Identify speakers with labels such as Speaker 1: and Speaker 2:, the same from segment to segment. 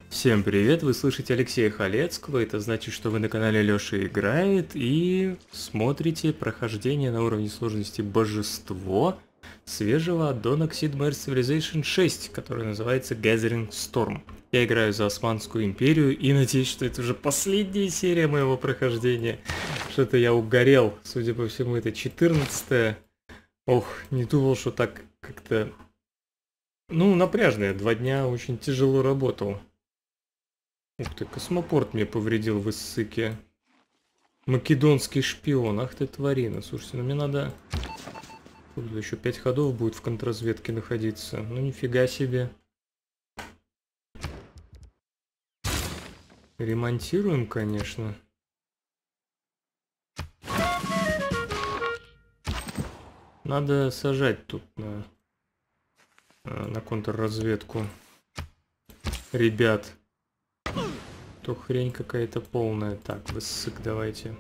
Speaker 1: Всем привет, вы слышите Алексея Халецкого, это значит, что вы на канале Лёша Играет и смотрите прохождение на уровне сложности Божество свежего аддона к Sid Meier's Civilization 6, который называется Gathering Storm. Я играю за Османскую империю и надеюсь, что это уже последняя серия моего прохождения. Что-то я угорел, судя по всему, это 14-я. Ох, не думал, что так как-то... напряжно, я 2 дня очень тяжело работал. Ух ты, космопорт мне повредил в Иссыке. Македонский шпион, ах ты тварина. Слушайте, мне надо... Тут еще 5 ходов будет в контрразведке находиться. Ну нифига себе. Ремонтируем, конечно. Надо сажать тут на контрразведку. Ребят. То хрень какая-то полная. Так, высык давайте.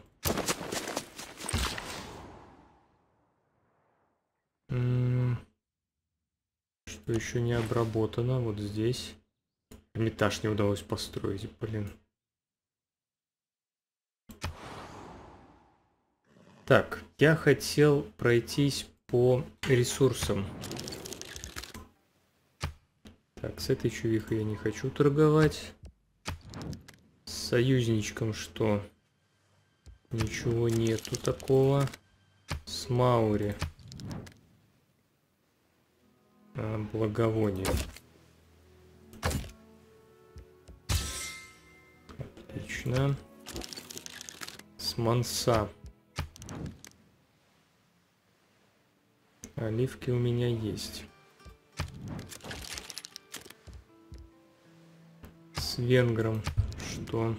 Speaker 1: Что еще не обработано? Вот здесь. Эрмитаж не удалось построить, блин. Так, я хотел пройтись по ресурсам. Так, с этой чувихой я не хочу торговать. С союзничком что? Ничего нету такого. С Маури. Благовоние. Отлично. С Манса. Оливки у меня есть. С венгром. Что?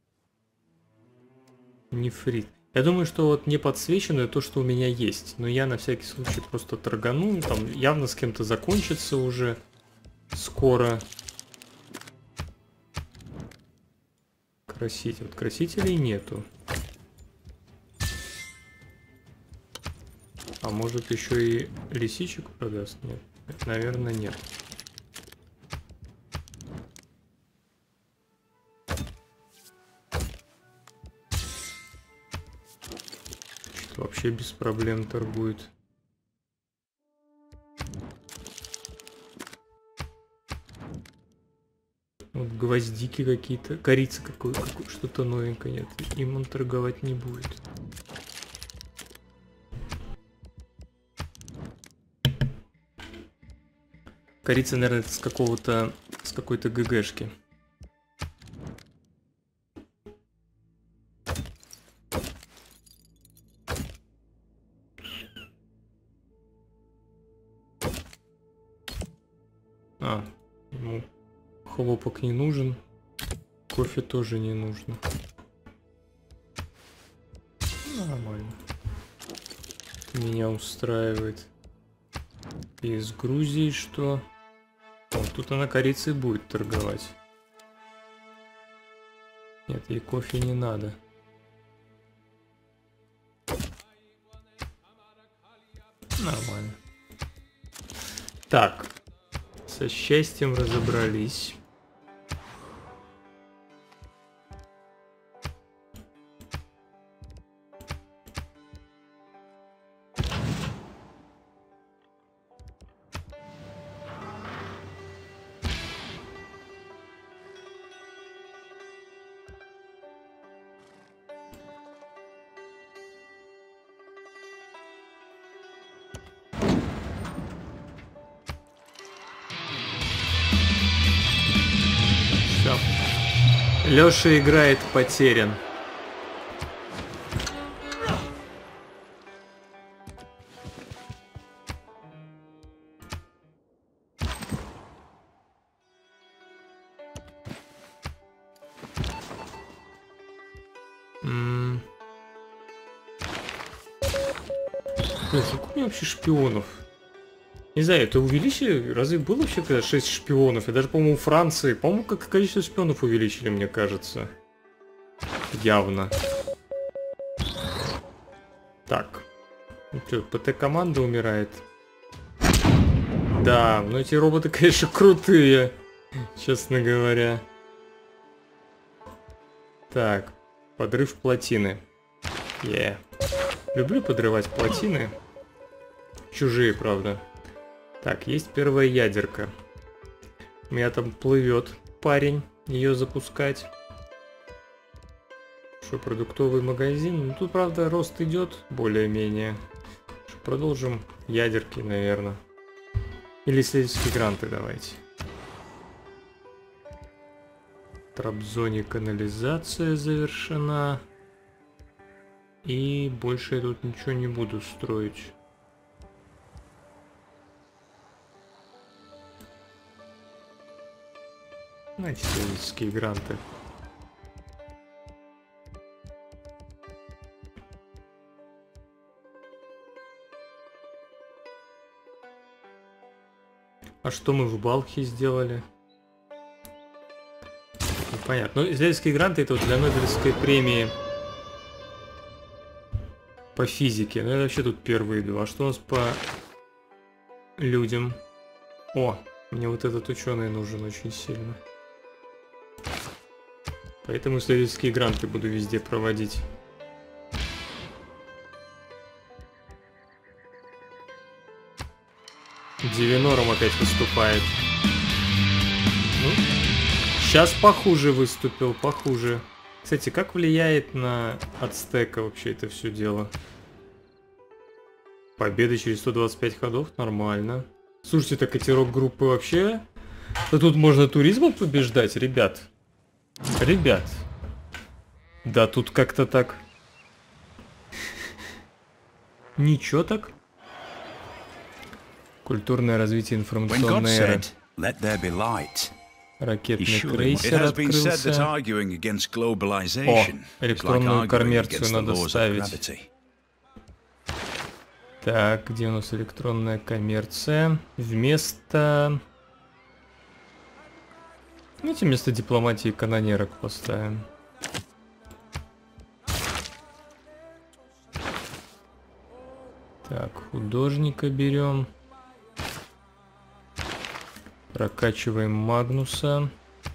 Speaker 1: Нефрит. Я думаю, что вот не подсвечено то, что у меня есть. Но я на всякий случай просто торгану. Там явно с кем-то закончится уже скоро. Краситель. Вот красителей нету. А может еще и лисичек продаст? Нет. Наверное, нет. Вообще без проблем торгует. Вот гвоздики какие-то, корица что-то новенькое, нет, им он торговать не будет. Корица, наверное, с какой-то ГГшки. Ему хлопок не нужен, кофе тоже не нужно. Нормально. Меня устраивает. И с Грузией что? Вот тут она корицей будет торговать. Нет, ей кофе не надо. Нормально. Так. Со счастьем разобрались. Лёша играет потерян. Сколько у меня вообще шпионов? Не знаю, это увеличили? Разве было вообще когда 6 шпионов? И даже, по-моему, Франции. По-моему, как количество шпионов увеличили, мне кажется. Явно. Так. Ну что, ПТ-команда умирает. Да, но эти роботы, конечно, крутые. Честно говоря. Так, подрыв плотины. Люблю подрывать плотины. Чужие, правда. Так, есть первая ядерка. У меня там плывет парень ее запускать. Что, продуктовый магазин? Ну, тут, правда, рост идет более-менее. Продолжим ядерки, наверное. Или исследовательские гранты давайте. В Трабзоне канализация завершена. И больше я тут ничего не буду строить. Значит, исследовательские гранты. А что мы в Балхе сделали? Понятно. Ну, исследовательские гранты это вот для Нобелевской премии по физике. Ну, я вообще тут первый иду. А что у нас по людям? О, мне вот этот ученый нужен очень сильно. Поэтому исследовательские гранты буду везде проводить. Девинором опять выступает. Ну, сейчас похуже выступил, похуже. Кстати, как влияет на Ацтека вообще это все дело? Победа через 125 ходов, нормально. Слушайте, так эти рок-группы вообще... Да тут можно туризмом побеждать, ребят. Ребят. Да тут как-то так... Ничего так. Культурное развитие информационной эры. Ракетный крейсер открылся. О, электронную коммерцию надо ставить. Так, где у нас электронная коммерция? Вместо... Давайте вместо дипломатии канонерок поставим. Так, художника берем. Прокачиваем Магнуса.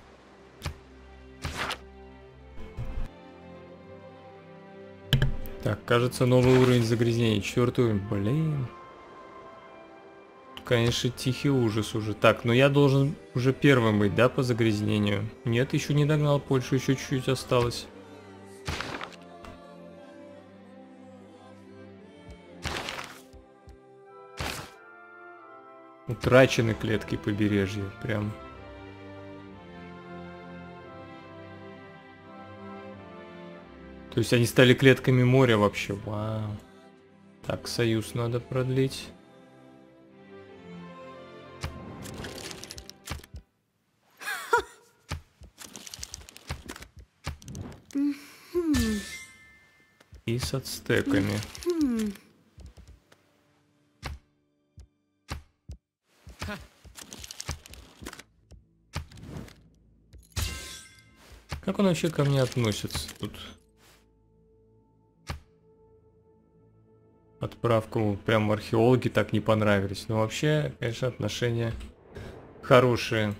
Speaker 1: Так, кажется, новый уровень загрязнения. 4-й уровень. Блин. Конечно, тихий ужас уже. Так, но я должен уже первым быть, да, по загрязнению? Нет, еще не догнал Польшу, еще чуть-чуть осталось. Утрачены клетки побережья, прям. То есть они стали клетками моря вообще. Вау. Так, союз надо продлить. И с ацтеками. Как он вообще ко мне относится тут? Отправку прям археологи так не понравились. Но вообще, конечно, отношения хорошие.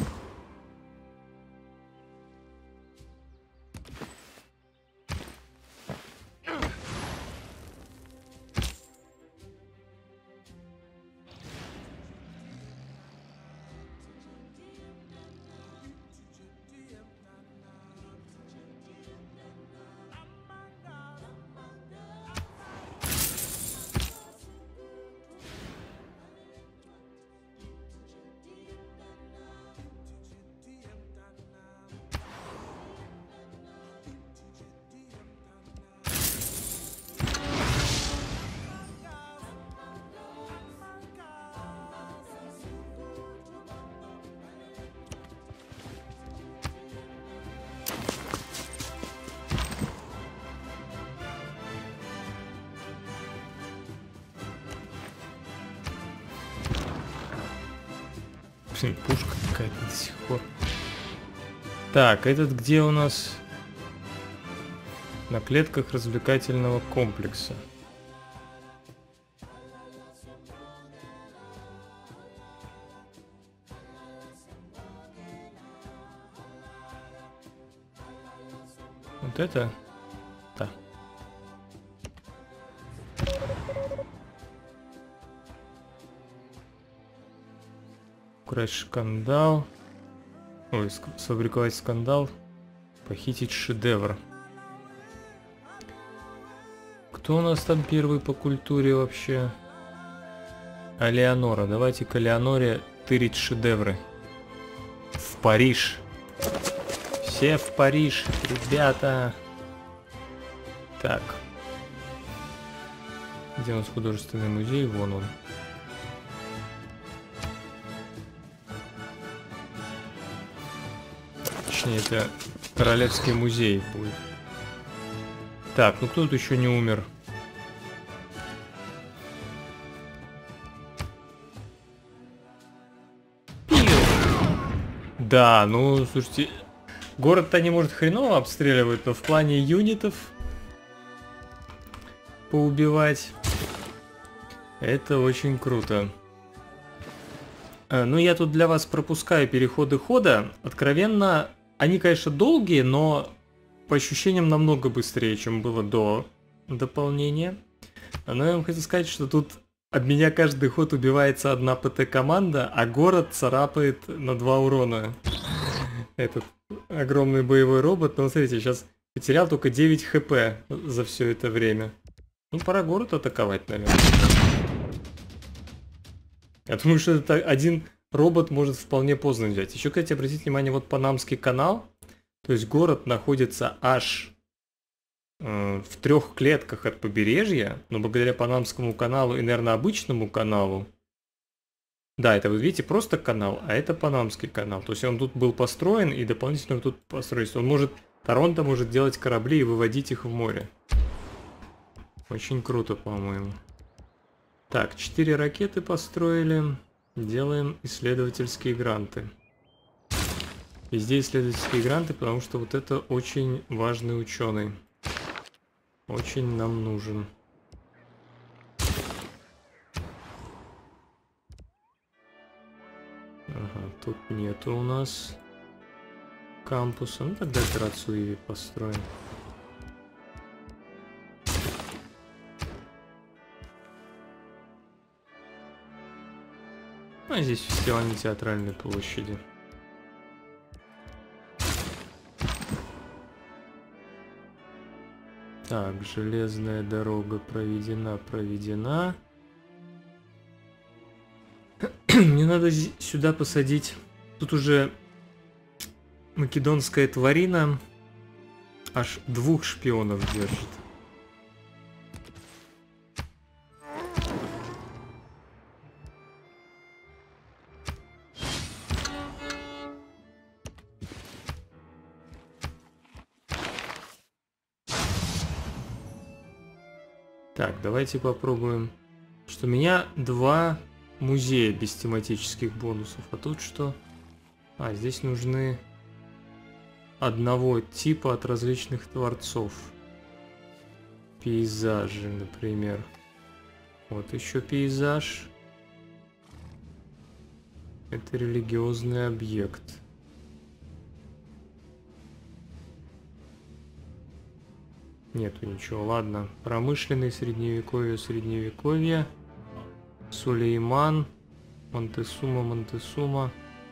Speaker 1: Пушка какая-то до сих пор. Так, этот где у нас? На клетках развлекательного комплекса. Вот это? Да. Украсть скандал. Ой, сфабриковать скандал. Похитить шедевр. Кто у нас там первый по культуре вообще? А Леонора. Давайте к Леоноре тырить шедевры. В Париж. Все в Париж, ребята. Так. Где у нас художественный музей? Вон он. Точнее, это Королевский музей будет. Так, ну кто тут еще не умер? Да, ну, слушайте, город-то не может хреново обстреливать, но в плане юнитов поубивать это очень круто. Ну, я тут для вас пропускаю переходы хода. Откровенно, они, конечно, долгие, но по ощущениям намного быстрее, чем было до дополнения. Но я вам хочу сказать, что тут об меня каждый ход убивается одна ПТ-команда, а город царапает на 2 урона. Этот огромный боевой робот. Но смотрите, сейчас потерял только 9 хп за все это время. Ну, пора город атаковать, наверное. Я думаю, что это один робот может вполне поздно взять. Еще, кстати, обратите внимание, вот Панамский канал. То есть город находится аж в 3 клетках от побережья. Но благодаря Панамскому каналу и, наверное, обычному каналу. Да, это, вы видите, просто канал, а это Панамский канал. То есть он тут был построен и дополнительно тут построить. Он может, Торонто может делать корабли и выводить их в море. Очень круто, по-моему. Так, 4 ракеты построили. Делаем исследовательские гранты. Везде исследовательские гранты, потому что вот это очень важный ученый. Очень нам нужен. Ага, тут нету у нас кампуса. Ну тогда операцию Иви построим. А здесь фестиваль на Театральной площади. Так, железная дорога проведена. Мне надо сюда посадить. Тут уже македонская тварина аж 2 шпионов держит. Так, давайте попробуем. Что у меня 2 музея без тематических бонусов. А тут что? А, здесь нужны одного типа от различных творцов. Пейзажи, например. Вот еще пейзаж. Это религиозный объект. Нету ничего, ладно. Промышленный, средневековье. Сулейман. Монтесума.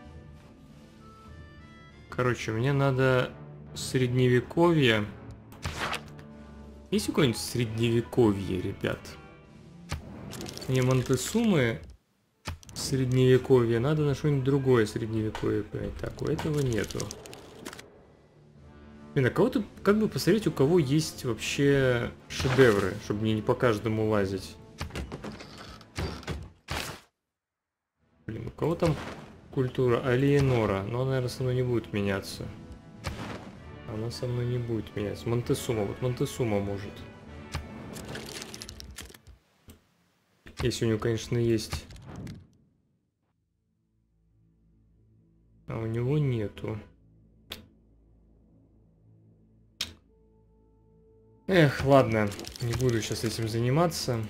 Speaker 1: Короче, мне надо средневековье. Есть какое-нибудь средневековье, ребят? Мне Монтесумы средневековье. Надо на что-нибудь другое средневековье. Так, у этого нету. Блин, а кого-то, как бы посмотреть, у кого есть вообще шедевры, чтобы мне не по каждому лазить. Блин, у кого там культура? Алиенора. Но она, наверное, со мной не будет меняться. Она со мной не будет меняться. Монтесума. Вот Монтесума может. Если у него, конечно, есть. А у него нету. Эх, ладно, не буду сейчас этим заниматься.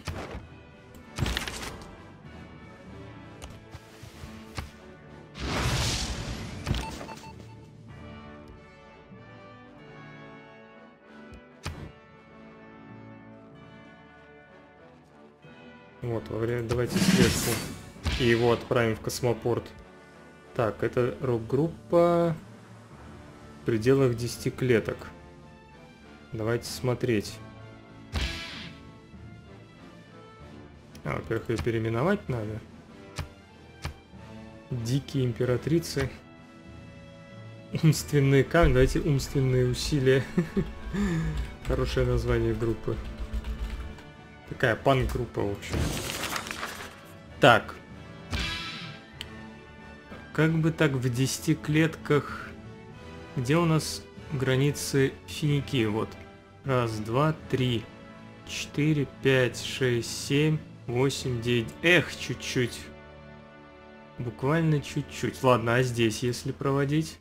Speaker 1: Вот, во время... Давайте сверху. И его отправим в космопорт. Так, это рок-группа в пределах 10 клеток. Давайте смотреть. Во-первых, ее переименовать надо. Дикие императрицы. Умственные камни. Давайте умственные усилия. Хорошее название группы. Такая панк-группа, в общем. Так. Как бы так в 10 клетках... Где у нас границы финики? Вот. Раз, два, три, 4, 5, 6, 7, 8, 9. Эх, чуть-чуть. Буквально чуть-чуть. Ладно, а здесь, если проводить?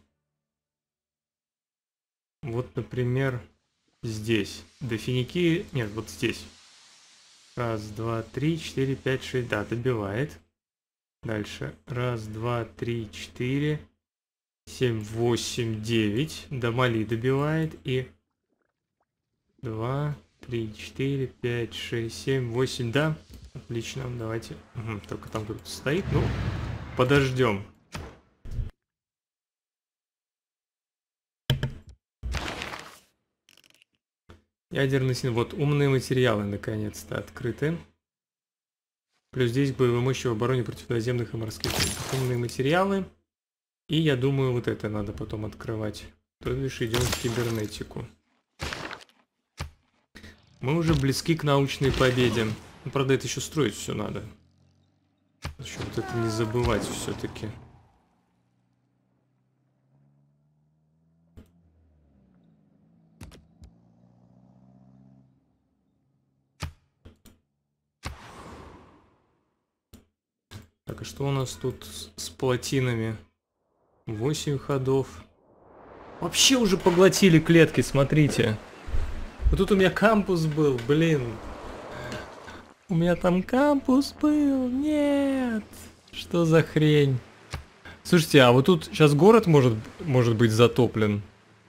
Speaker 1: Вот, например, здесь. До финики... Нет, вот здесь. Раз, два, три, 4, 5, 6. Да, добивает. Дальше. Раз, два, три, 4, 7, 8, 9. До Мали добивает. И 2, 3, 4, 5, 6, 7, 8. Да, отлично. Давайте. Угу, только там кто-то стоит. Ну, подождем. Ядерный синтез. Вот умные материалы наконец-то открыты. Плюс здесь к боевой мощи в обороне против наземных и морских. Умные материалы. И я думаю, вот это надо потом открывать. То бишь идем в кибернетику. Мы уже близки к научной победе. Ну, правда, это еще строить все надо. Еще вот это не забывать все-таки. Так, а что у нас тут с плотинами? 8 ходов. Вообще уже поглотили клетки, смотрите. Вот тут у меня кампус был, блин. У меня там кампус был, нет. Что за хрень? Слушайте, а вот тут сейчас город может быть затоплен.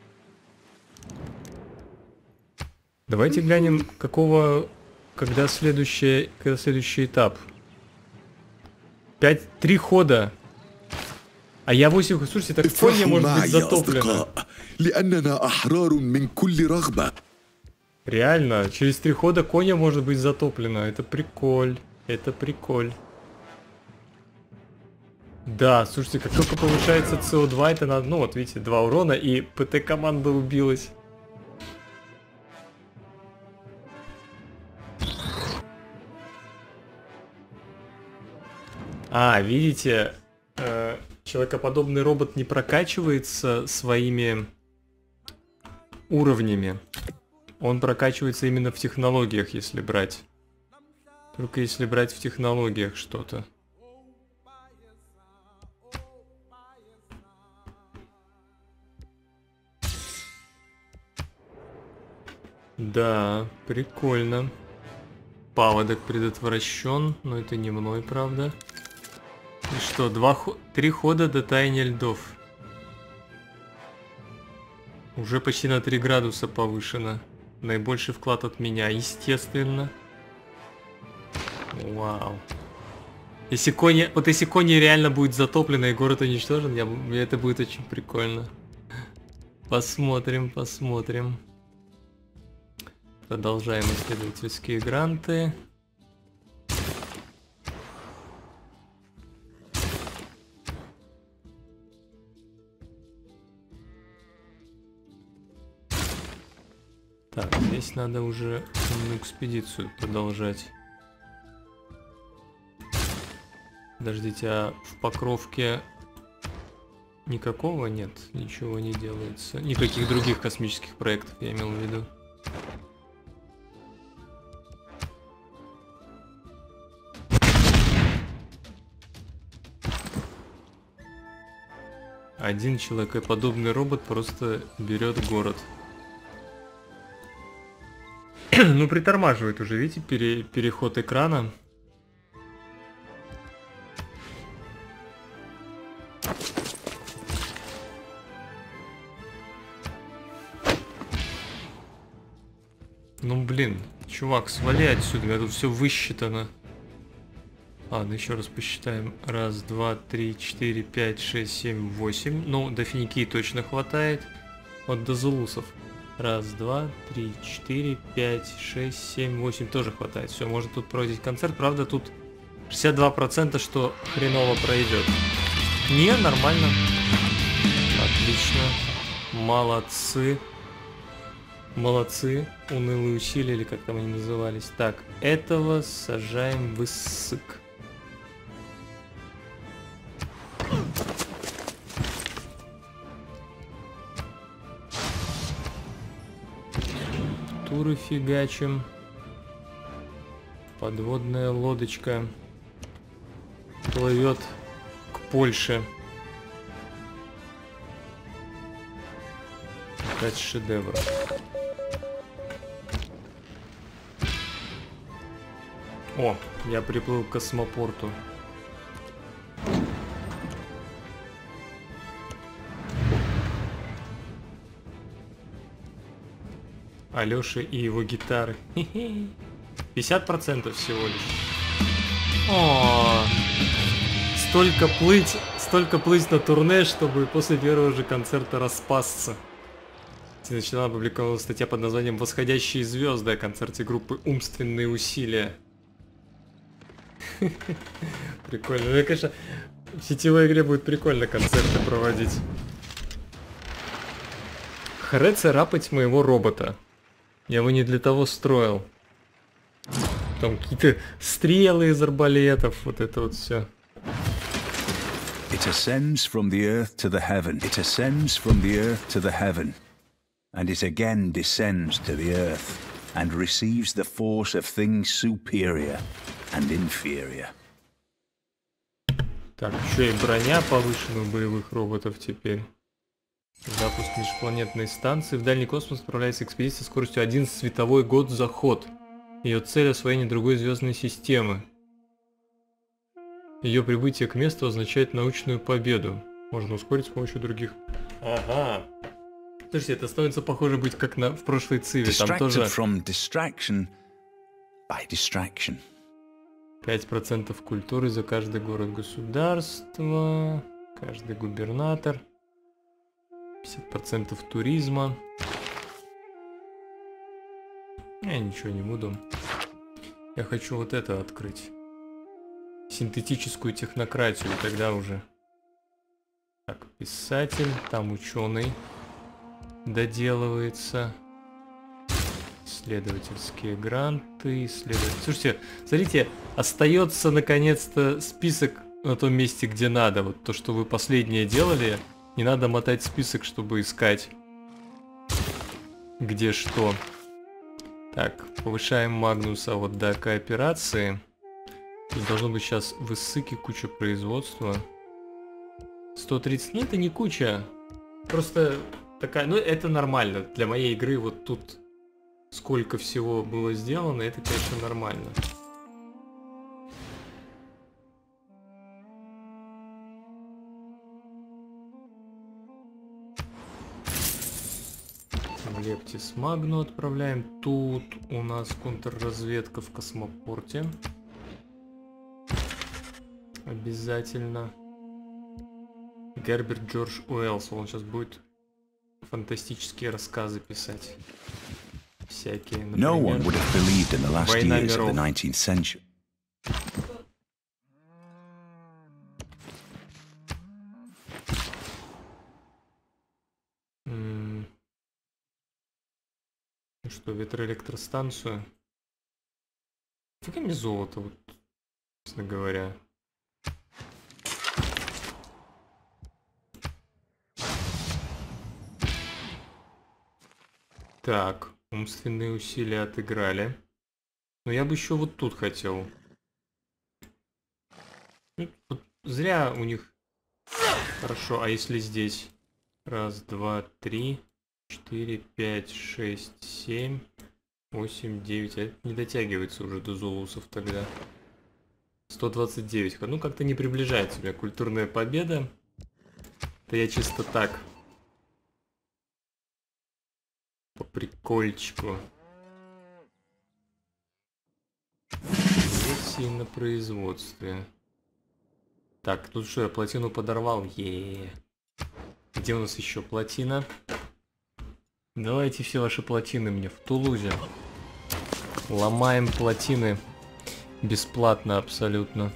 Speaker 1: Давайте глянем, когда следующий этап. 3 хода. А я 8 ходов. Слушайте, так Конья может быть затоплена. Реально, через 3 хода Конья может быть затоплена. Это приколь. Это приколь. Да, слушайте, как только повышается СО2, это надо... Ну вот, видите, 2 урона, и ПТ-команда убилась. А, видите, человекоподобный робот не прокачивается своими уровнями. Он прокачивается именно в технологиях, если брать. Только если брать в технологиях что-то. Да, прикольно. Паводок предотвращен, но это не мной, правда. И что, 3 хода до таяния льдов. Уже почти на 3 градуса повышено. Наибольший вклад от меня, естественно. Вау. Если Конья реально будет затоплена и город уничтожен, это будет очень прикольно. Посмотрим, посмотрим. Продолжаем исследовательские гранты. Так, здесь надо уже экспедицию продолжать. Подождите, а в Покровке никакого нет? Ничего не делается. Никаких других космических проектов я имел в виду. Один человекоподобный робот просто берет город. Ну, притормаживает уже, видите, переход экрана. Ну, блин, чувак, свали отсюда, у меня тут все высчитано. Ладно, еще раз посчитаем. Раз, два, три, четыре, пять, шесть, семь, восемь. Ну, до Финикии точно хватает. Вот до Зулусов. Раз, два, три, четыре, пять, шесть, семь, восемь тоже хватает. Все, можно тут проводить концерт. Правда, тут 62%, что хреново пройдет. Не, нормально. Отлично. Молодцы. Молодцы. Унылые усилия, или как там они назывались. Так, этого сажаем в иссык. Туры фигачим. Подводная лодочка плывет к Польше. Это шедевр. О, я приплыл к космопорту. Алёша и его гитары. 50% всего лишь. О, столько плыть на турне, чтобы после первого же концерта распасться. Начала опубликована статья под названием «Восходящие звезды» о концерте группы «Умственные усилия». Прикольно. Ну, конечно, в сетевой игре будет прикольно концерты проводить. Харе царапать моего робота. Я его не для того строил. Там какие-то стрелы из арбалетов, вот это вот все.
Speaker 2: It ascends from the earth to the heaven. It ascends from the earth to the heaven. And it again descends to the earth and receives the force of things superior and inferior.
Speaker 1: Так, еще и броня повышена у боевых роботов теперь. Запуск межпланетной станции. В дальний космос отправляется экспедиция скоростью 1 световой год за ход. Ее цель — освоение другой звездной системы. Ее прибытие к месту означает научную победу. Можно ускорить с помощью других. Ага. Слушайте, это становится похоже быть как в прошлой Циве. Там тоже...
Speaker 2: from distraction by distraction.
Speaker 1: 5% культуры за каждый город-государство, каждый губернатор, 50% туризма. Я ничего не буду. Я хочу вот это открыть. Синтетическую технократию, тогда уже. Так, писатель, там ученый доделывается. Исследовательские гранты, Слушайте, смотрите, остается наконец-то список на том месте, где надо. Вот то, что вы последнее делали, не надо мотать список, чтобы искать, где что. Так, повышаем Магнуса вот до кооперации. Тут должно быть сейчас в Иссыке куча производства. 130, ну это не куча. Просто такая, ну это нормально. Для моей игры вот тут сколько всего было сделано, это, конечно, нормально. В Лептис Магну отправляем. Тут у нас контрразведка в космопорте. Обязательно. Герберт Джордж Уэллс. Он сейчас будет фантастические рассказы писать. Всякие, например,
Speaker 2: No one would have believed in the last
Speaker 1: «Война
Speaker 2: years of the
Speaker 1: миров».
Speaker 2: 19th century.
Speaker 1: Ну что, ветроэлектростанцию? Фига мне золото, вот, честно говоря. Так, умственные усилия отыграли. Но я бы еще вот тут хотел. Вот зря у них... Хорошо, а если здесь? Раз, два, три, 4, 5, 6, 7, 8, 9. А это не дотягивается уже до Зулусов тогда. 129. Ну, как-то не приближается у меня культурная победа. Это я чисто так. По прикольчику. Здесь версии на производстве. Так, тут что, я плотину подорвал? Где у нас еще плотина? Давайте все ваши плотины мне в Тулузе. Ломаем плотины. Бесплатно абсолютно.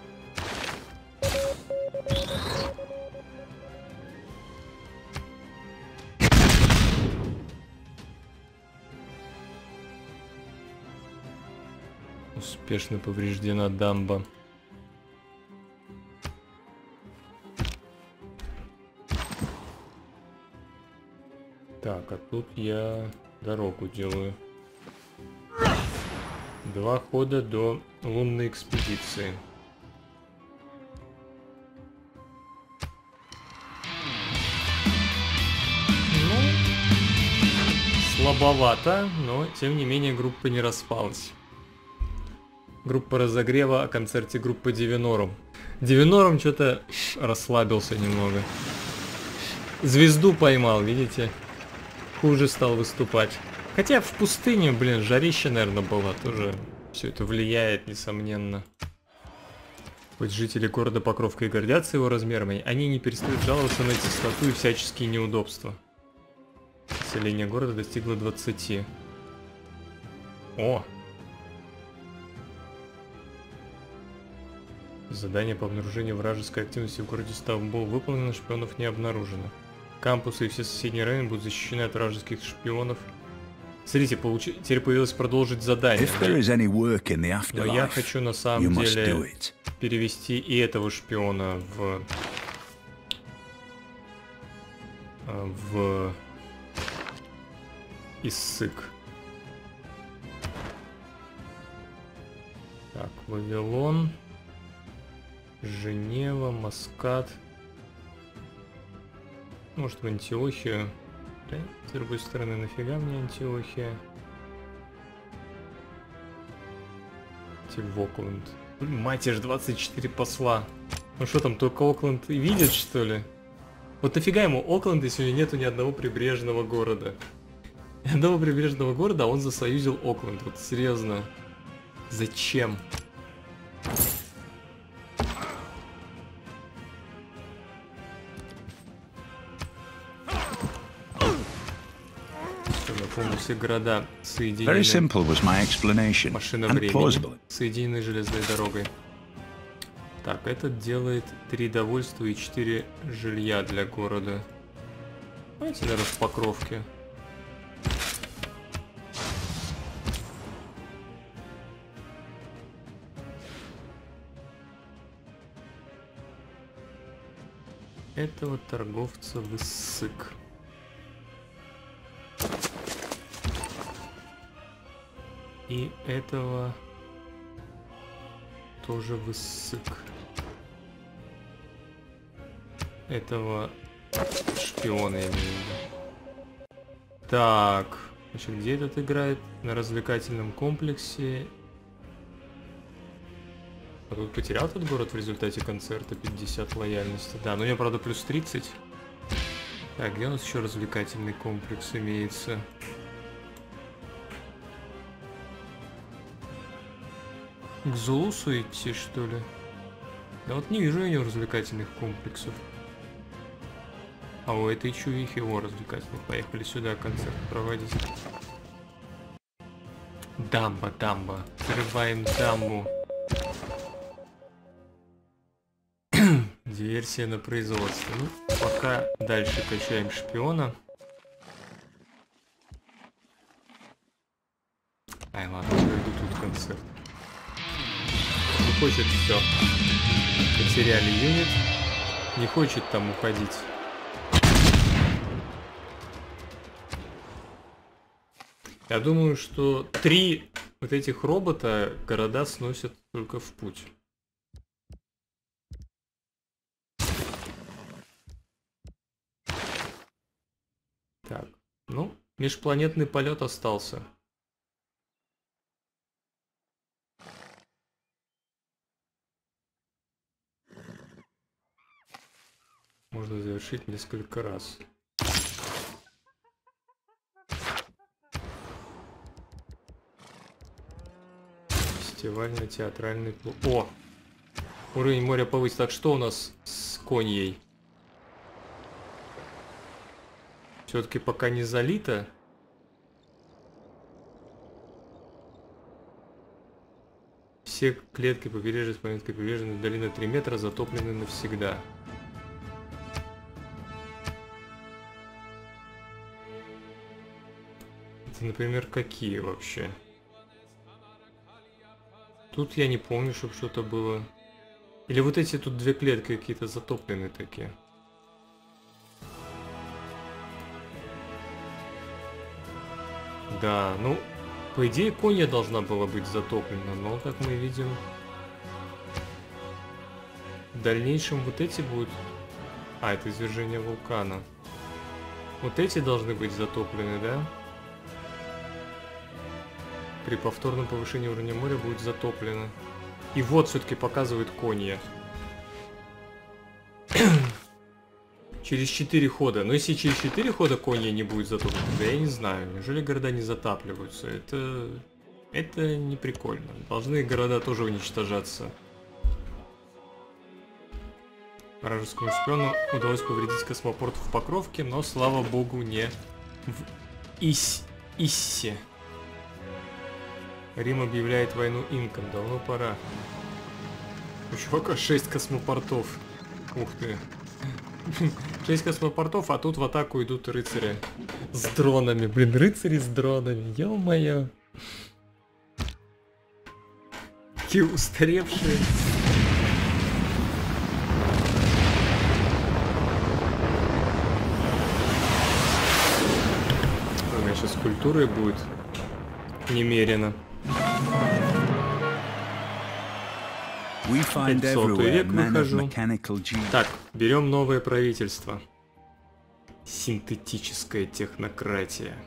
Speaker 1: Успешно повреждена дамба. Так, а тут я дорогу делаю. 2 хода до лунной экспедиции. Ну, слабовато, но тем не менее группа не распалась. Группа разогрева о концерте группы Divinorum. Divinorum что-то расслабился немного. Звезду поймал, видите? Хуже стал выступать. Хотя в пустыне, блин, жарища, наверное, была. Тоже все это влияет, несомненно. Хоть жители города Покровка и гордятся его размерами, они не перестают жаловаться на тесноту и всяческие неудобства. Население города достигло 20. О! Задание по обнаружению вражеской активности в городе Стамбул выполнено, шпионов не обнаружено. Кампусы и все соседние районы будут защищены от вражеских шпионов. Смотрите, теперь появилось продолжить задание. Но я хочу на самом деле перевести и этого шпиона в Иссык. Так, Вавилон, Женева, Маскат. Может, в Антиохию. Да? С другой стороны, нафига мне Антиохия? В Окленд. Блин, мать ж 24 посла. Ну что там, только Окленд и видит, что ли? Вот нафига ему Окленд, если у него нету ни одного прибрежного города? Ни одного прибрежного города, а он засоюзил Окленд. Вот серьезно. Зачем? Помню, все города соединены. Машина времени, соединены железной дорогой. Так, этот делает 3 довольства и 4 жилья для города. Давайте, наверное, в Покровке. Этого торговца в Иссык. И этого тоже в Иссык. Этого шпиона, я имею в виду. Так, значит, где этот играет? На развлекательном комплексе. А тут потерял этот город в результате концерта 50 лояльности. Да, но у него, правда, плюс 30. Так, где у нас еще развлекательный комплекс имеется? К Зулусу идти, что ли? Да вот не вижу я у него развлекательных комплексов. А у этой чувихи его развлекательных. Поехали сюда концерт проводить. Дамба, дамба. Взрываем дамбу. Диверсия на производстве. Ну, пока дальше качаем шпиона. Ай, ладно, проведу тут концерт. Не хочет, все. Потеряли юнит. Не хочет там уходить. Я думаю, что 3 вот этих робота города сносят только в путь. Так, ну, межпланетный полет остался. Можно завершить несколько раз. Фестивально-театральный клуб. О! Уровень моря повысить. Так, что у нас с Коньей? Все-таки пока не залито. Все клетки побережья с пометкой побережья долина 3 метра затоплены навсегда. Это, например, какие вообще? Тут я не помню, чтобы что-то было. Или вот эти тут две клетки какие-то затопленные такие. Да, ну, по идее, Конья должна была быть затоплена, но, как мы видим, в дальнейшем вот эти будут... А, это извержение вулкана. Вот эти должны быть затоплены, да? При повторном повышении уровня моря будет затоплено. И вот все-таки показывает Конья. Через 4 хода. Но если через 4 хода Конья не будет затоплена, да я не знаю. Неужели города не затапливаются? Это не прикольно. Должны города тоже уничтожаться. Вражескому шпиону удалось повредить космопорт в Покровке, но, слава богу, не в Иссе. Рим объявляет войну инкам. Давно пора. У чувака 6 космопортов. Ух ты. 6 космопортов, а тут в атаку идут рыцари. С дронами. Блин, рыцари с дронами. Ё-моё. Какие устаревшие. У меня сейчас культурой будет немерено. 500 век выхожу. Так, берем новое правительство. Синтетическая технократия.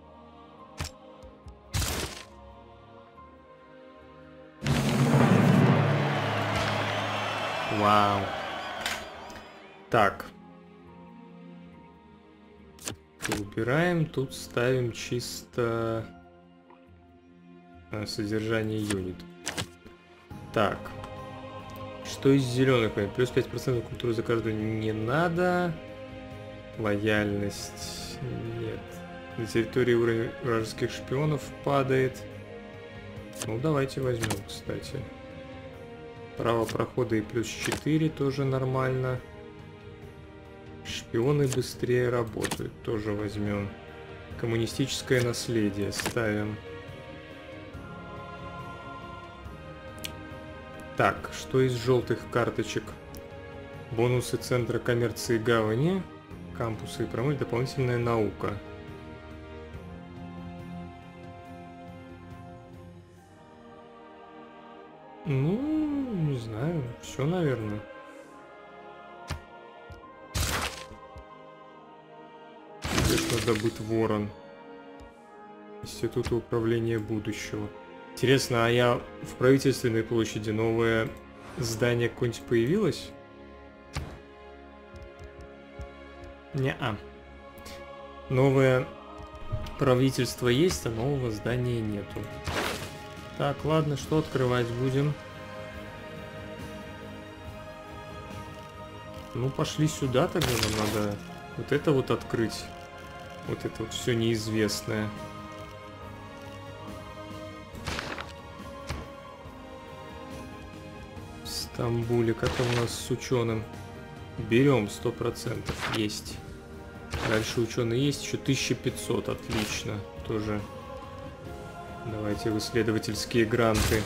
Speaker 1: Вау. Так. Убираем, тут ставим чисто содержание юнит. Так. Что из зеленых? Плюс 5% культуры за каждую не надо. Лояльность нет. На территории уровень вражеских шпионов падает. Ну давайте возьмем, кстати. Право прохода и плюс 4 тоже нормально. Шпионы быстрее работают, тоже возьмем. Коммунистическое наследие ставим. Так, что из желтых карточек? Бонусы Центра коммерции гавани, кампусы и промышленность, дополнительная наука. Ну, не знаю, все, наверное. Успешно добыт ворон. Института управления будущего. Интересно, а я в правительственной площади новое здание какое-нибудь появилось? Не-а. Новое правительство есть, а нового здания нету. Так, ладно, что открывать будем? Ну, пошли сюда тогда, нам надо вот это вот открыть. Вот это вот все неизвестное. В Стамбуле, как там у нас с ученым? Берем 100%, есть. Дальше ученый есть, еще 1500, отлично, тоже. Давайте в исследовательские гранты.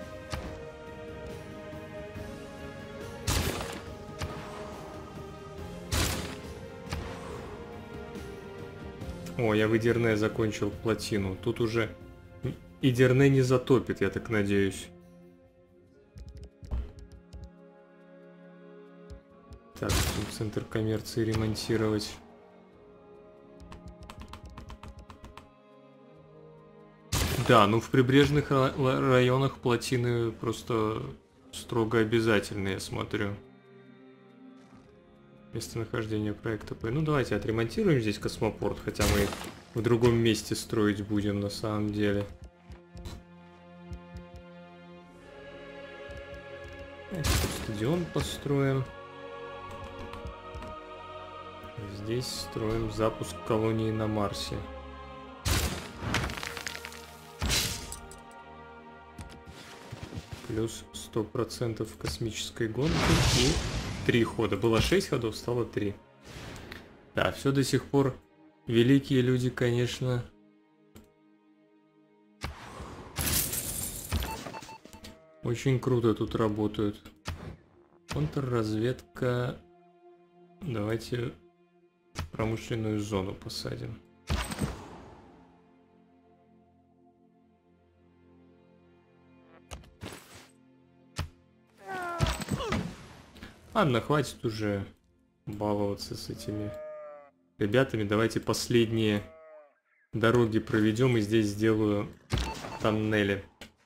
Speaker 1: О, я в Идерне закончил плотину. Тут уже Идерне не затопит, я так надеюсь. Так, центр коммерции ремонтировать. Да, ну в прибрежных районах плотины просто строго обязательны, я смотрю. Местонахождение проекта. Ну давайте отремонтируем здесь космопорт, хотя мы в другом месте строить будем на самом деле. Стадион построим. Здесь строим запуск колонии на Марсе. Плюс 100% космической гонки и 3 хода. Было 6 ходов, стало 3. Да, все до сих пор великие люди, конечно. Очень круто тут работают. Контрразведка. Давайте промышленную зону посадим. Ладно, хватит уже баловаться с этими ребятами. Давайте последние дороги проведем и здесь сделаю тоннели.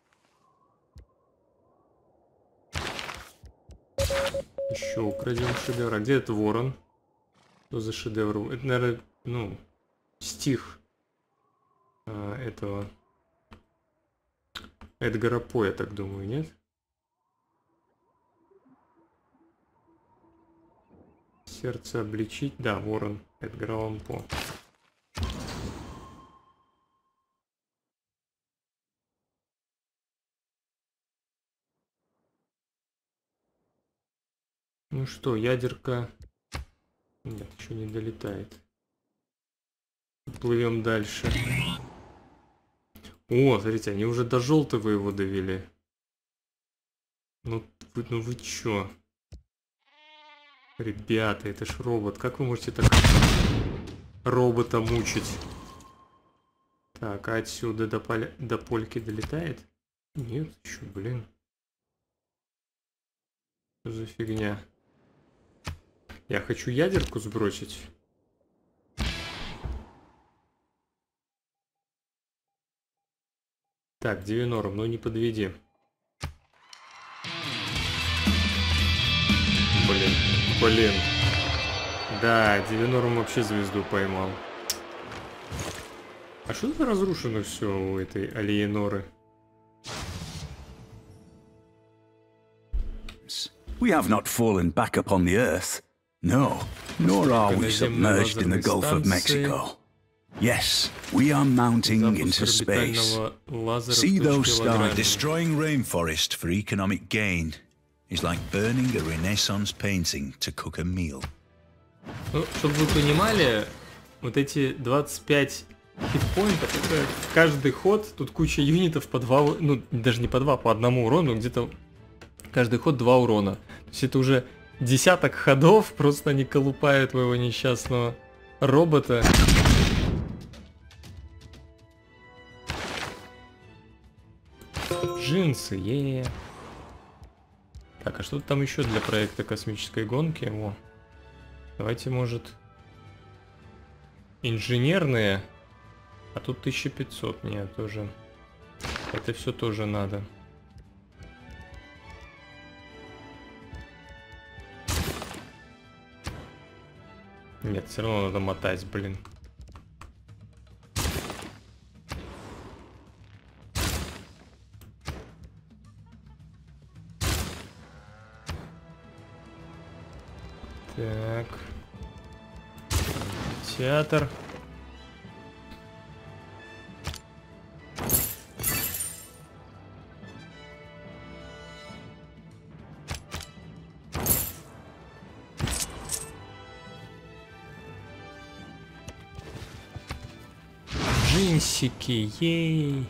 Speaker 1: Еще украдем шедевр. А где этот ворон? Что за шедевр? Это, наверное, ну, стих этого Эдгара По, я так думаю, нет? Сердце обличить. Да, ворон Эдгара Аллан По. Ну что, ядерка... Нет, еще не долетает. Плывем дальше. О, смотрите, они уже до желтого его довели. Ну вы чё? Ребята, это ж робот. Как вы можете так робота мучить? Так, а отсюда до польки долетает? Нет, еще, блин. Что за фигня? Я хочу ядерку сбросить. Так, Девинором, ну не подведи. Блин. Да, Девинором вообще звезду поймал. А что это разрушено все у этой Алиеноры?
Speaker 2: We have not fallen back upon the earth. No, nor are we submerged in the Gulf of Mexico. Yes, we are mounting into space. See those stars. Destroying rainforest for economic gain is like burning a Renaissance painting to cook a meal.
Speaker 1: Ну, чтобы вы понимали, вот эти 25 хитпоинтов, это каждый ход, тут куча юнитов по 2, ну даже не по 2, по одному урону, где-то каждый ход 2 урона. То есть это уже десяток ходов, просто они колупают твоего несчастного робота. Джинсы, е-е-е. Так, а что там еще для проекта космической гонки? О, давайте, может, инженерные. А тут 1500, нет, тоже. Это все тоже надо. Нет, все равно надо мотать, блин. Так. Театр. Джинсики, ей.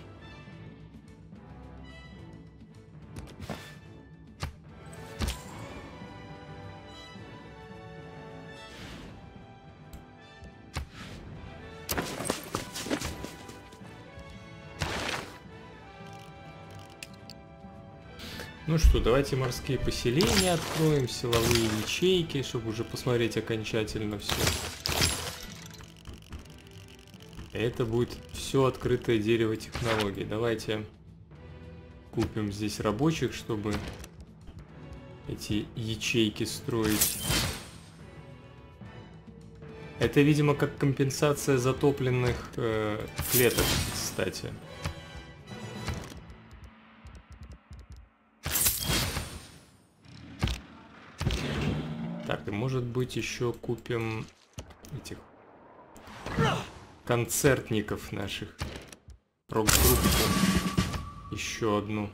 Speaker 1: Ну что, давайте морские поселения откроем, силовые ячейки, чтобы уже посмотреть окончательно все. Это будет все открытое дерево технологий. Давайте купим здесь рабочих, чтобы эти ячейки строить. Это, видимо, как компенсация затопленных клеток, кстати. Так, и может быть еще купим этих концертников наших. Рок-группу. Еще одну.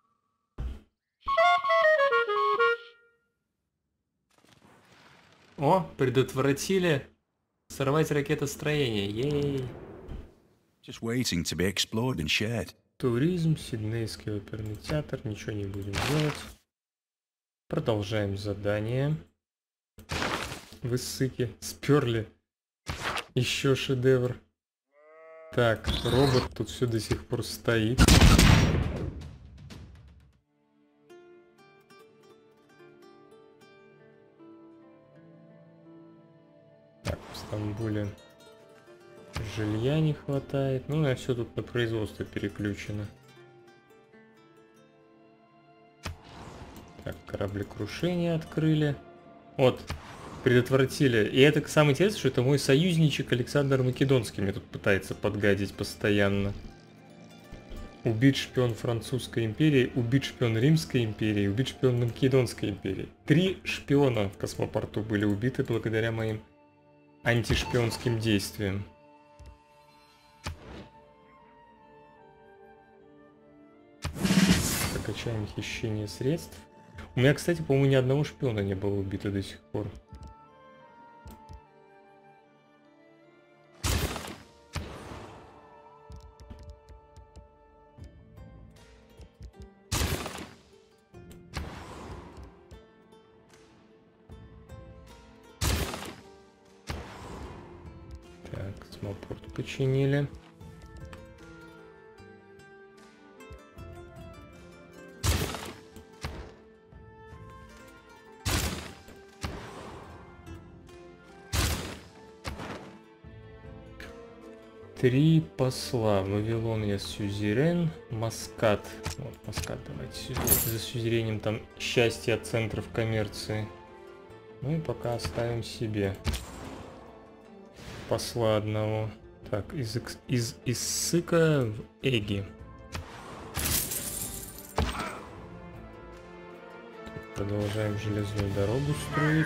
Speaker 1: О, предотвратили сорвать ракетостроение. Ей.
Speaker 2: Just waiting to be explored and shared.
Speaker 1: Туризм, Сиднейский оперный театр. Ничего не будем делать. Продолжаем задание. В Иссыке сперли. Еще шедевр. Так, робот тут все до сих пор стоит. Так, в Стамбуле жилья не хватает. Ну, а все тут на производство переключено. Так, кораблекрушение открыли. Вот, предотвратили. И это самое интересное, что это мой союзничек Александр Македонский мне тут пытается подгадить постоянно. Убит шпион Французской империи, убит шпион Римской империи, убит шпион Македонской империи. 3 шпиона в космопорту были убиты благодаря моим антишпионским действиям. Прокачаем хищение средств. У меня, кстати, по-моему, ни одного шпиона не было убито до сих пор. Так, космопорт починили. Три посла. Вавилон я сюзерен. Маскат. Вот, Маскат давайте. За сюзеренем там счастье от центров коммерции. Ну и пока оставим себе посла одного. Так, из Иссыка в Эги. Продолжаем железную дорогу строить.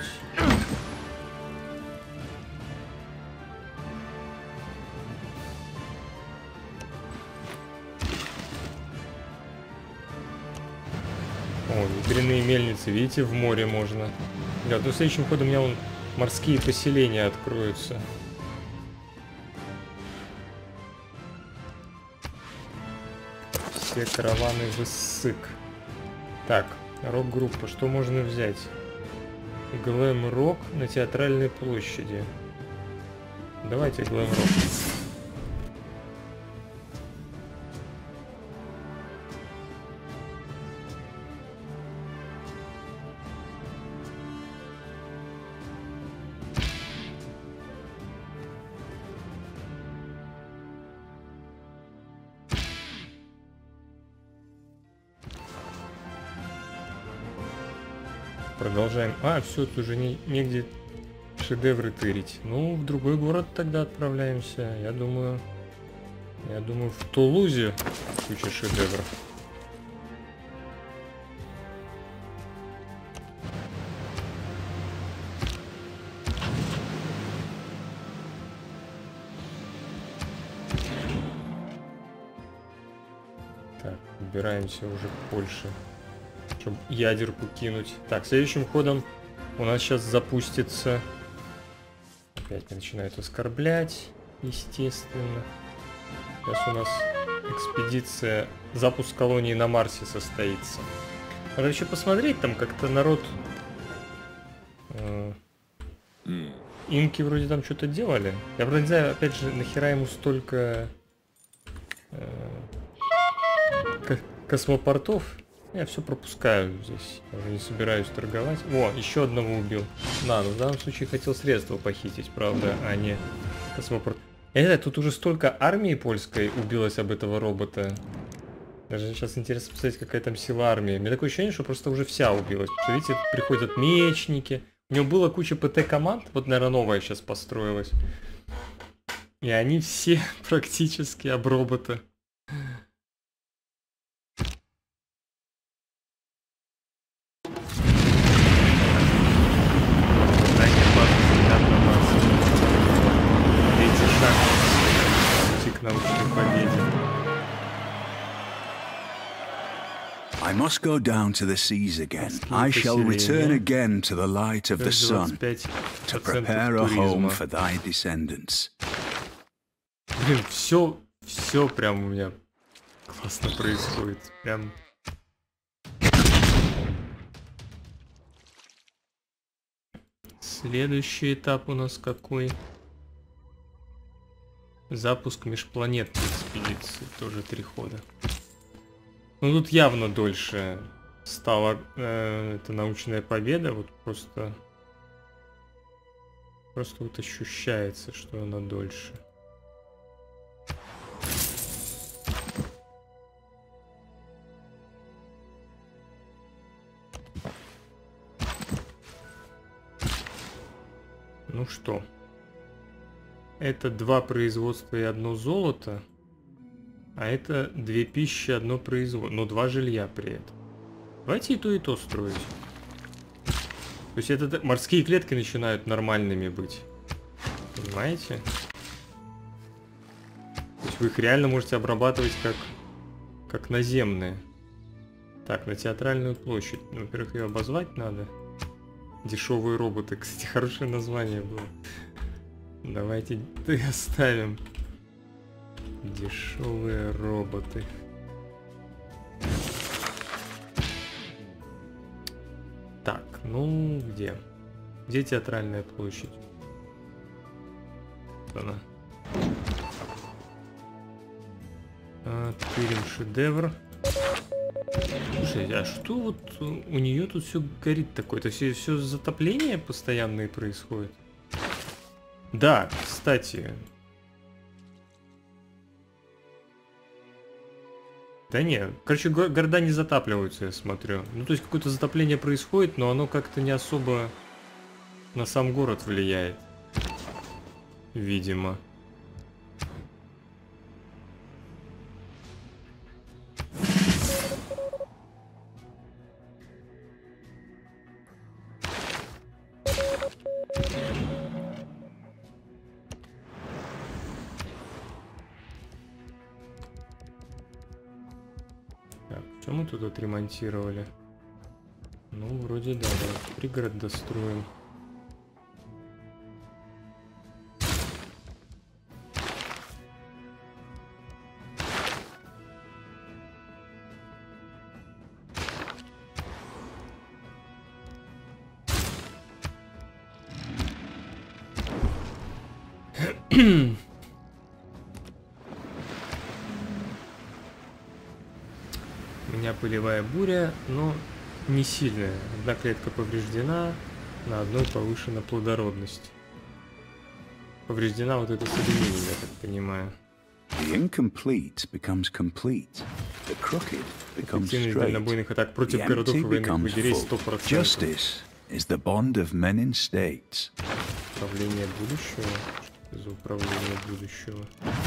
Speaker 1: О, ветряные мельницы, видите, в море можно. Да, то следующим ходом у меня вон морские поселения откроются. Все караваны в Иссык. Так, рок-группа, что можно взять? Глэм-рок на Театральной площади. Давайте глэм-рок. Продолжаем. А, все, тут уже негде шедевры тырить. Ну, в другой город тогда отправляемся. Я думаю, в Тулузе куча шедевров. Так, убираемся уже к Польше, чтобы ядерку кинуть. Так, следующим ходом у нас сейчас запустится... Опять начинают оскорблять, естественно. Сейчас у нас экспедиция, запуск колонии на Марсе состоится. Надо еще посмотреть, там как-то народ... Инки вроде там что-то делали. Я вроде не знаю, опять же, нахера ему столько... космопортов. Я все пропускаю здесь. Я уже не собираюсь торговать. О, еще одного убил. Да, но в данном случае хотел средства похитить, правда, а не космопорт. Я не знаю, тут уже столько армии польской убилось об этого робота. Даже сейчас интересно посмотреть, какая там сила армии. У меня такое ощущение, что просто уже вся убилась. Потому что, видите, приходят мечники. У него было куча ПТ-команд. Вот, наверное, новая сейчас построилась. И они все практически об робота. научной победе.
Speaker 2: I must go down to the seas again. I shall return again to the light of the sun to prepare a home for thy descendants.
Speaker 1: Блин, все прям у меня классно происходит. Прям. Следующий этап у нас какой? Запуск межпланетной экспедиции. Тоже 3 хода. Ну тут явно дольше стала эта научная победа. Вот просто вот ощущается, что она дольше. Ну что, это 2 производства и 1 золото, а это 2 пищи, 1 производство, но 2 жилья при этом. Давайте и то строить. То есть это морские клетки начинают нормальными быть, понимаете? То есть вы их реально можете обрабатывать как наземные. Так, на Театральную площадь. Во-первых, ее обозвать надо. Дешевые роботы. Кстати, хорошее название было. Давайте и оставим. Дешевые роботы. Так, ну где? Где Театральная площадь? Вот она. Тырим шедевр. Слушай, а что вот у нее тут все горит такое? То есть все затопление постоянное происходит? Да, кстати. Да не, короче, города не затапливаются, я смотрю. Ну, то есть какое-то затопление происходит, но оно как-то не особо на сам город влияет. Видимо. Что мы тут отремонтировали? Ну, вроде да, давайте пригород достроим. У меня пылевая буря, но не сильная. 1 клетка повреждена, на 1 повышена плодородность. Повреждена вот эта соединение, я так понимаю.
Speaker 2: The incomplete becomes complete. The crooked becomes
Speaker 1: Эффективность
Speaker 2: straight.
Speaker 1: дальнобойных атак против
Speaker 2: The
Speaker 1: городов и
Speaker 2: empty
Speaker 1: военных
Speaker 2: becomes
Speaker 1: лагерей
Speaker 2: full.
Speaker 1: 100%.
Speaker 2: Justice is the bond of men in states.
Speaker 1: Управление будущего? Что это за управление будущего?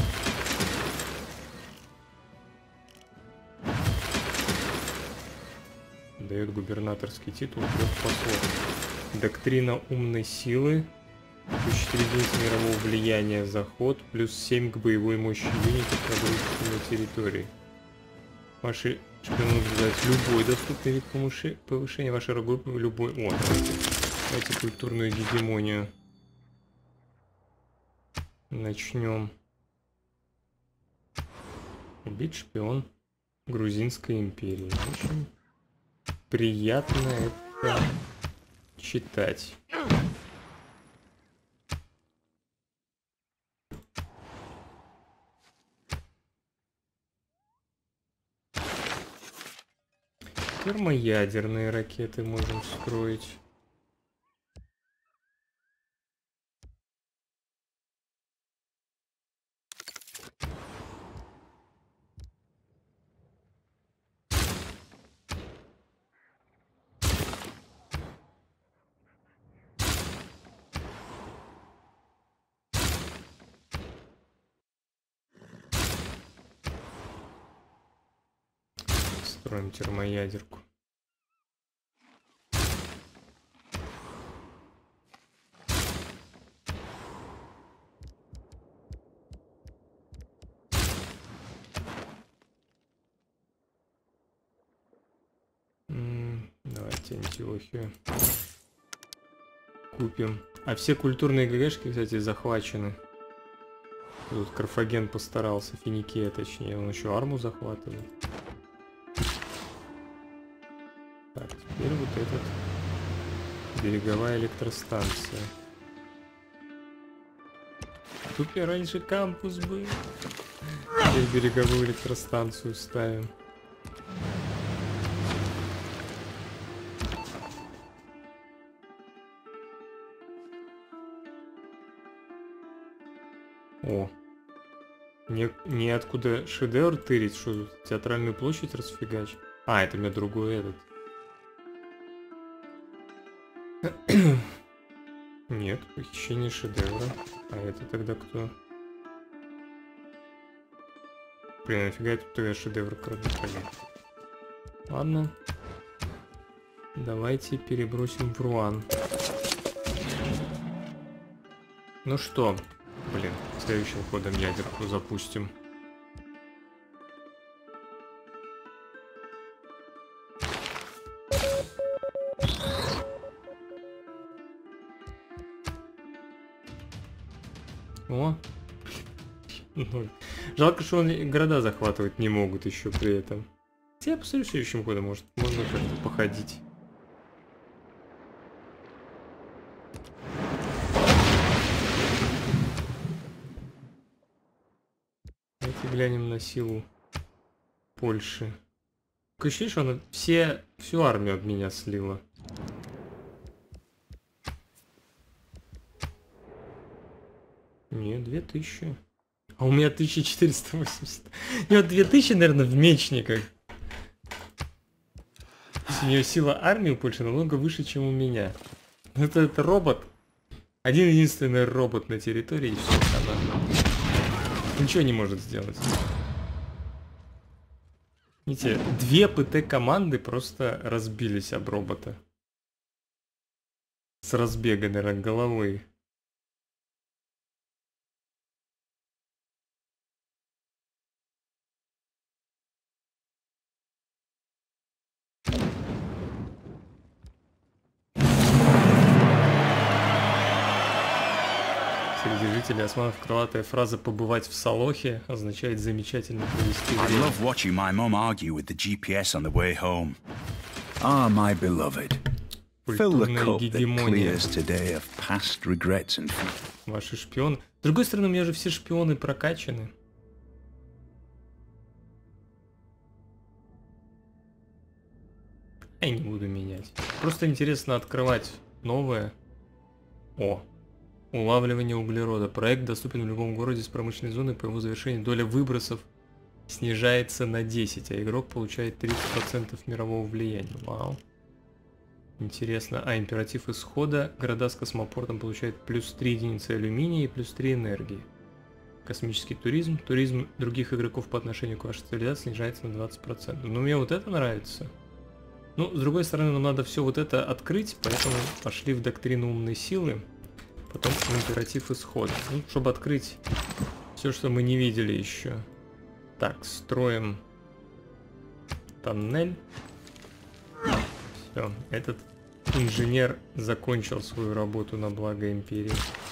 Speaker 1: Дает губернаторский титул 3 послов. Доктрина умной силы. Плюс 4 единицы мирового влияния за ход. Плюс 7 к боевой мощи юнитов на дружественной территории. Ваши шпионы наблюдают любой доступный вид повышения вашей группы в любой... О, давайте культурную гегемонию. Начнем. Убить шпион Грузинской империи. Очень приятно это читать. Термоядерные ракеты можем строить. Строим термоядерку. Давайте Антиохию купим. А все культурные ГГшки, кстати, захвачены. Тут Карфаген постарался, Финикия точнее, он еще арму захватывает. Так, теперь вот этот береговая электростанция. Тут и раньше кампус был. Теперь береговую электростанцию ставим. О, неоткуда шедевр тырить, что театральную площадь расфигач. А, это у меня другой этот. Нет, похищение шедевра. А это тогда кто? Блин, нафига я тут тогда шедевр краду? Ладно. Давайте перебросим в Руан. Ну что? Блин, следующим ходом ядерку запустим. О! Жалко, что он города захватывать не могут еще при этом. Я посмотрю следующим ходом, может, можно как-то походить. Давайте глянем на силу Польши. Такое ощущение, что она всю армию от меня слила. Не, 2000. А у меня 1480. Нет, 2000, наверное, в мечниках. У нее сила армии у Польши намного выше, чем у меня. Это робот. Один-единственный робот на территории, и все, она ничего не может сделать. Видите, 2 ПТ команды просто разбились об робота. С разбега, наверное, головой. Среди жителей османов крылатая фраза «побывать в Салохе» означает замечательно провести
Speaker 2: I
Speaker 1: время.
Speaker 2: love watching my mum argue with the GPS on the way home. Ah, my beloved. Fill the
Speaker 1: Культурная
Speaker 2: cup that
Speaker 1: гегемония.
Speaker 2: clears today of past regrets and
Speaker 1: Ваши шпионы. С другой стороны, у меня же все шпионы прокачаны. Я не буду менять. Просто интересно открывать новое. О. Улавливание углерода. Проект доступен в любом городе с промышленной зоны. По его завершении доля выбросов снижается на 10, а игрок получает 30% мирового влияния. Вау. Интересно. А императив исхода. Города с космопортом получают плюс 3 единицы алюминия и плюс 3 энергии. Космический туризм. Туризм других игроков по отношению к вашей цивилизации снижается на 20%. Ну, мне вот это нравится. Ну, с другой стороны, нам надо все вот это открыть, поэтому пошли в доктрину умной силы. Потом в императив исхода. Ну, чтобы открыть все, что мы не видели еще. Так, строим тоннель. Все, этот инженер закончил свою работу на благо империи.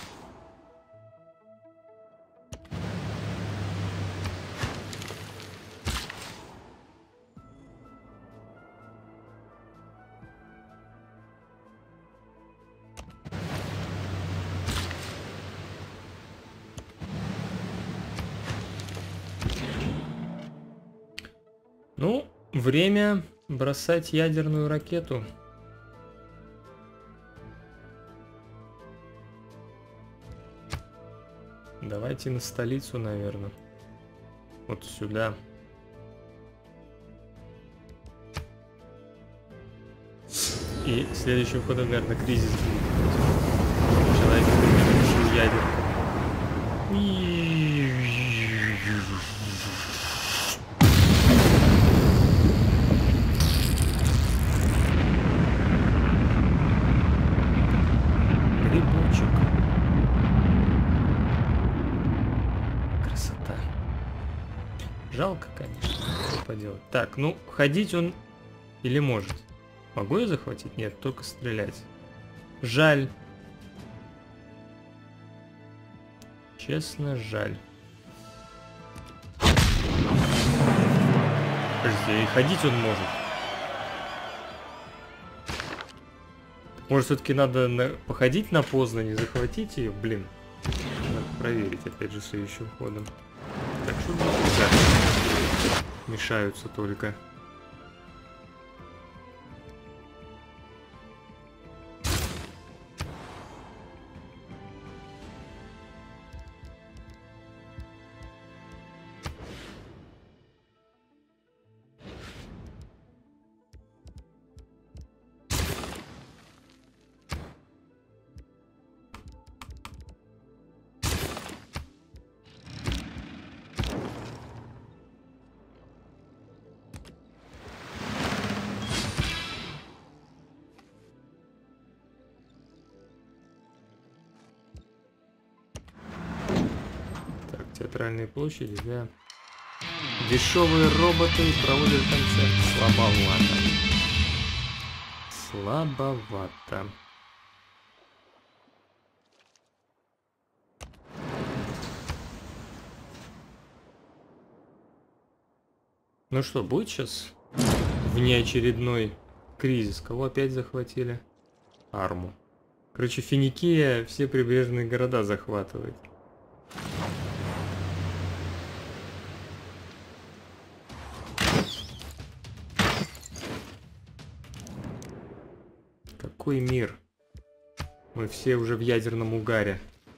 Speaker 1: Ну, время бросать ядерную ракету. Давайте на столицу, наверное. Вот сюда. И следующим ходом, наверное, кризис будет. Человек решил ядерку. Грибочек. Красота. Жалко, конечно, что поделать. Так, ну, ходить он или может? Могу я захватить? Нет, только стрелять. Жаль. Честно, жаль. Подожди, и ходить он может. Может, все-таки надо походить на Познань, не захватить ее? Блин. Надо проверить, опять же, следующим ходом. Так что мешаются только. Театральные площади, да. Дешевые роботы проводят концерт. Слабовато. Слабовато. Ну что, будет сейчас внеочередной кризис? Кого опять захватили? Арму. Короче, Финикия все прибрежные города захватывает. Какой мир? Мы все уже в ядерном угаре.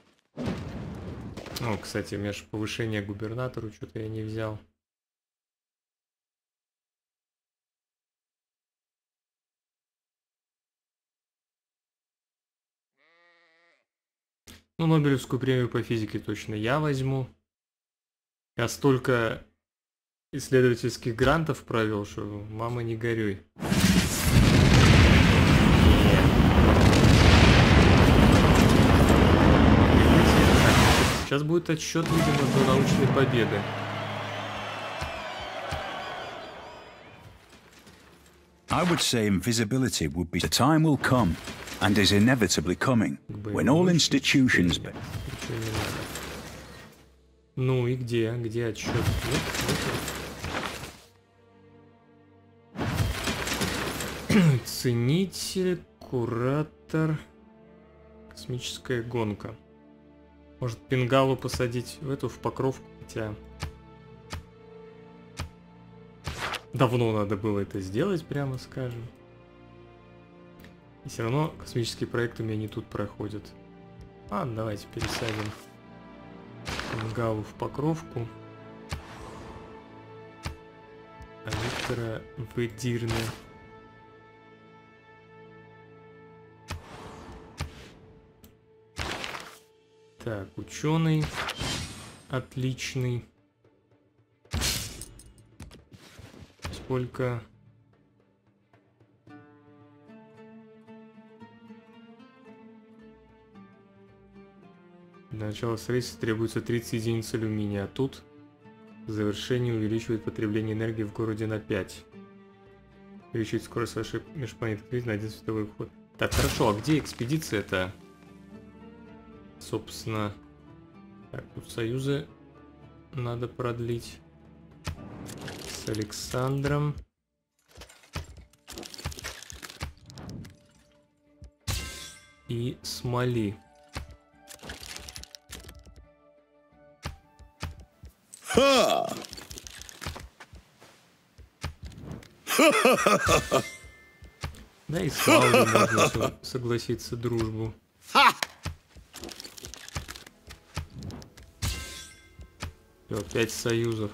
Speaker 1: О, кстати, у меня же повышение губернатору, что-то я не взял. Ну, Нобелевскую премию по физике точно я возьму. Я столько исследовательских грантов провел, что мама не горюй. Сейчас будет отсчет, видимо, до научной победы.
Speaker 2: I would say invisibility would be. The time will come, and is inevitably coming, when all institutions.
Speaker 1: Ну и где? Где отсчет? Ценитель, куратор, космическая гонка. Может, Пингалу посадить в эту, в Покровку, хотя... Давно надо было это сделать, прямо скажем. И все равно космические проекты у меня не тут проходят. Ладно, давайте пересадим Пингалу в Покровку. А Виктора в Эдирне. Так, ученый. Отличный. Сколько? Для начала строительства требуется 30 единиц алюминия, а тут завершение увеличивает потребление энергии в городе на 5. Увеличивает скорость вашей межпланетной на 1 световой уход. Так, хорошо, а где экспедиция-то? Собственно, так, тут союзы надо продлить с Александром. И с Мали. Да и с Мали можно согласиться дружбу. Все, 5 союзов.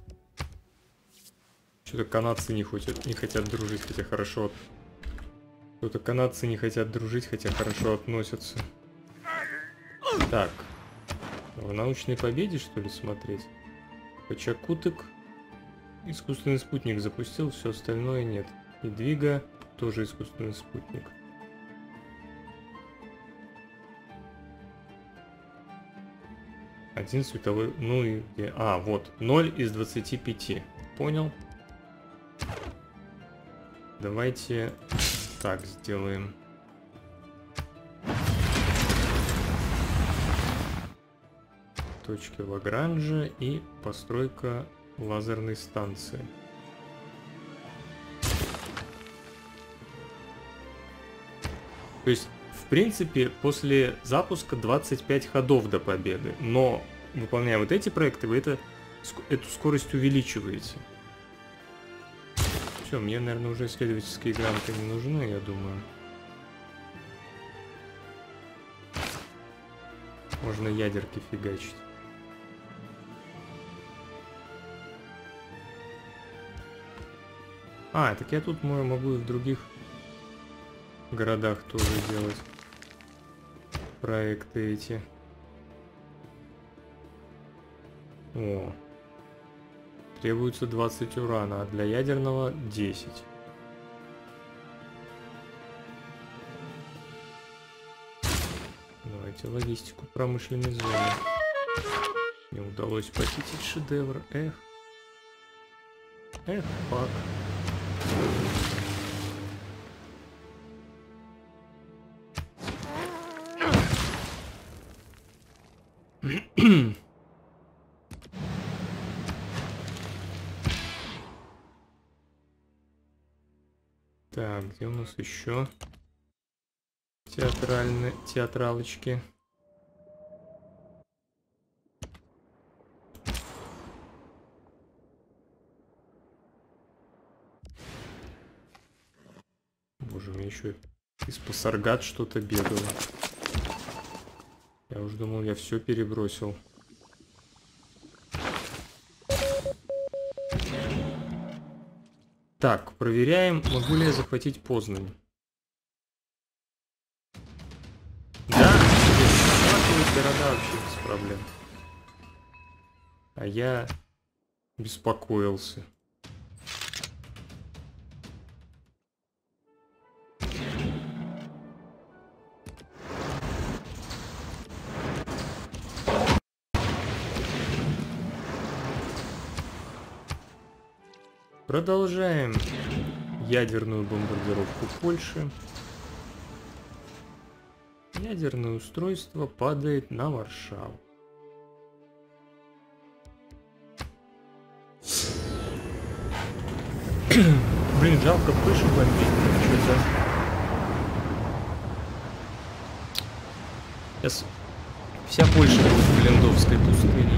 Speaker 1: Что-то канадцы не хотят дружить, хотя хорошо. Что-то канадцы не хотят дружить, хотя хорошо относятся. Так. В научной победе, что ли, смотреть? Почакутык. Искусственный спутник запустил, все остальное нет. И Двига тоже искусственный спутник. Один световой... Ну и... А, вот. 0 из 25. Понял. Давайте так сделаем. Точки Лагранжа и постройка лазерной станции. То есть, в принципе, после запуска 25 ходов до победы, но выполняя вот эти проекты, вы эту скорость увеличиваете. Все, мне, наверное, уже исследовательские гранты не нужны, я думаю. Можно ядерки фигачить. А, так я тут могу и в других городах тоже делать проекты эти. О. Требуется 20 урана, а для ядерного 10. Давайте логистику промышленной зоны. Не удалось похитить шедевр. Эх. Эх, фак. Так, где у нас еще театралочки? Боже, мне еще из Пасаргат что-то бегало. Я уже думал, я все перебросил. Так, проверяем, могу ли я захватить Познань. Да, захватывать города вообще без проблем. А я беспокоился. Продолжаем ядерную бомбардировку Польши. Ядерное устройство падает на Варшаву. Блин, жалко Польшу бомбить. Что-то... Сейчас вся Польша будет в Лендовской пустыне.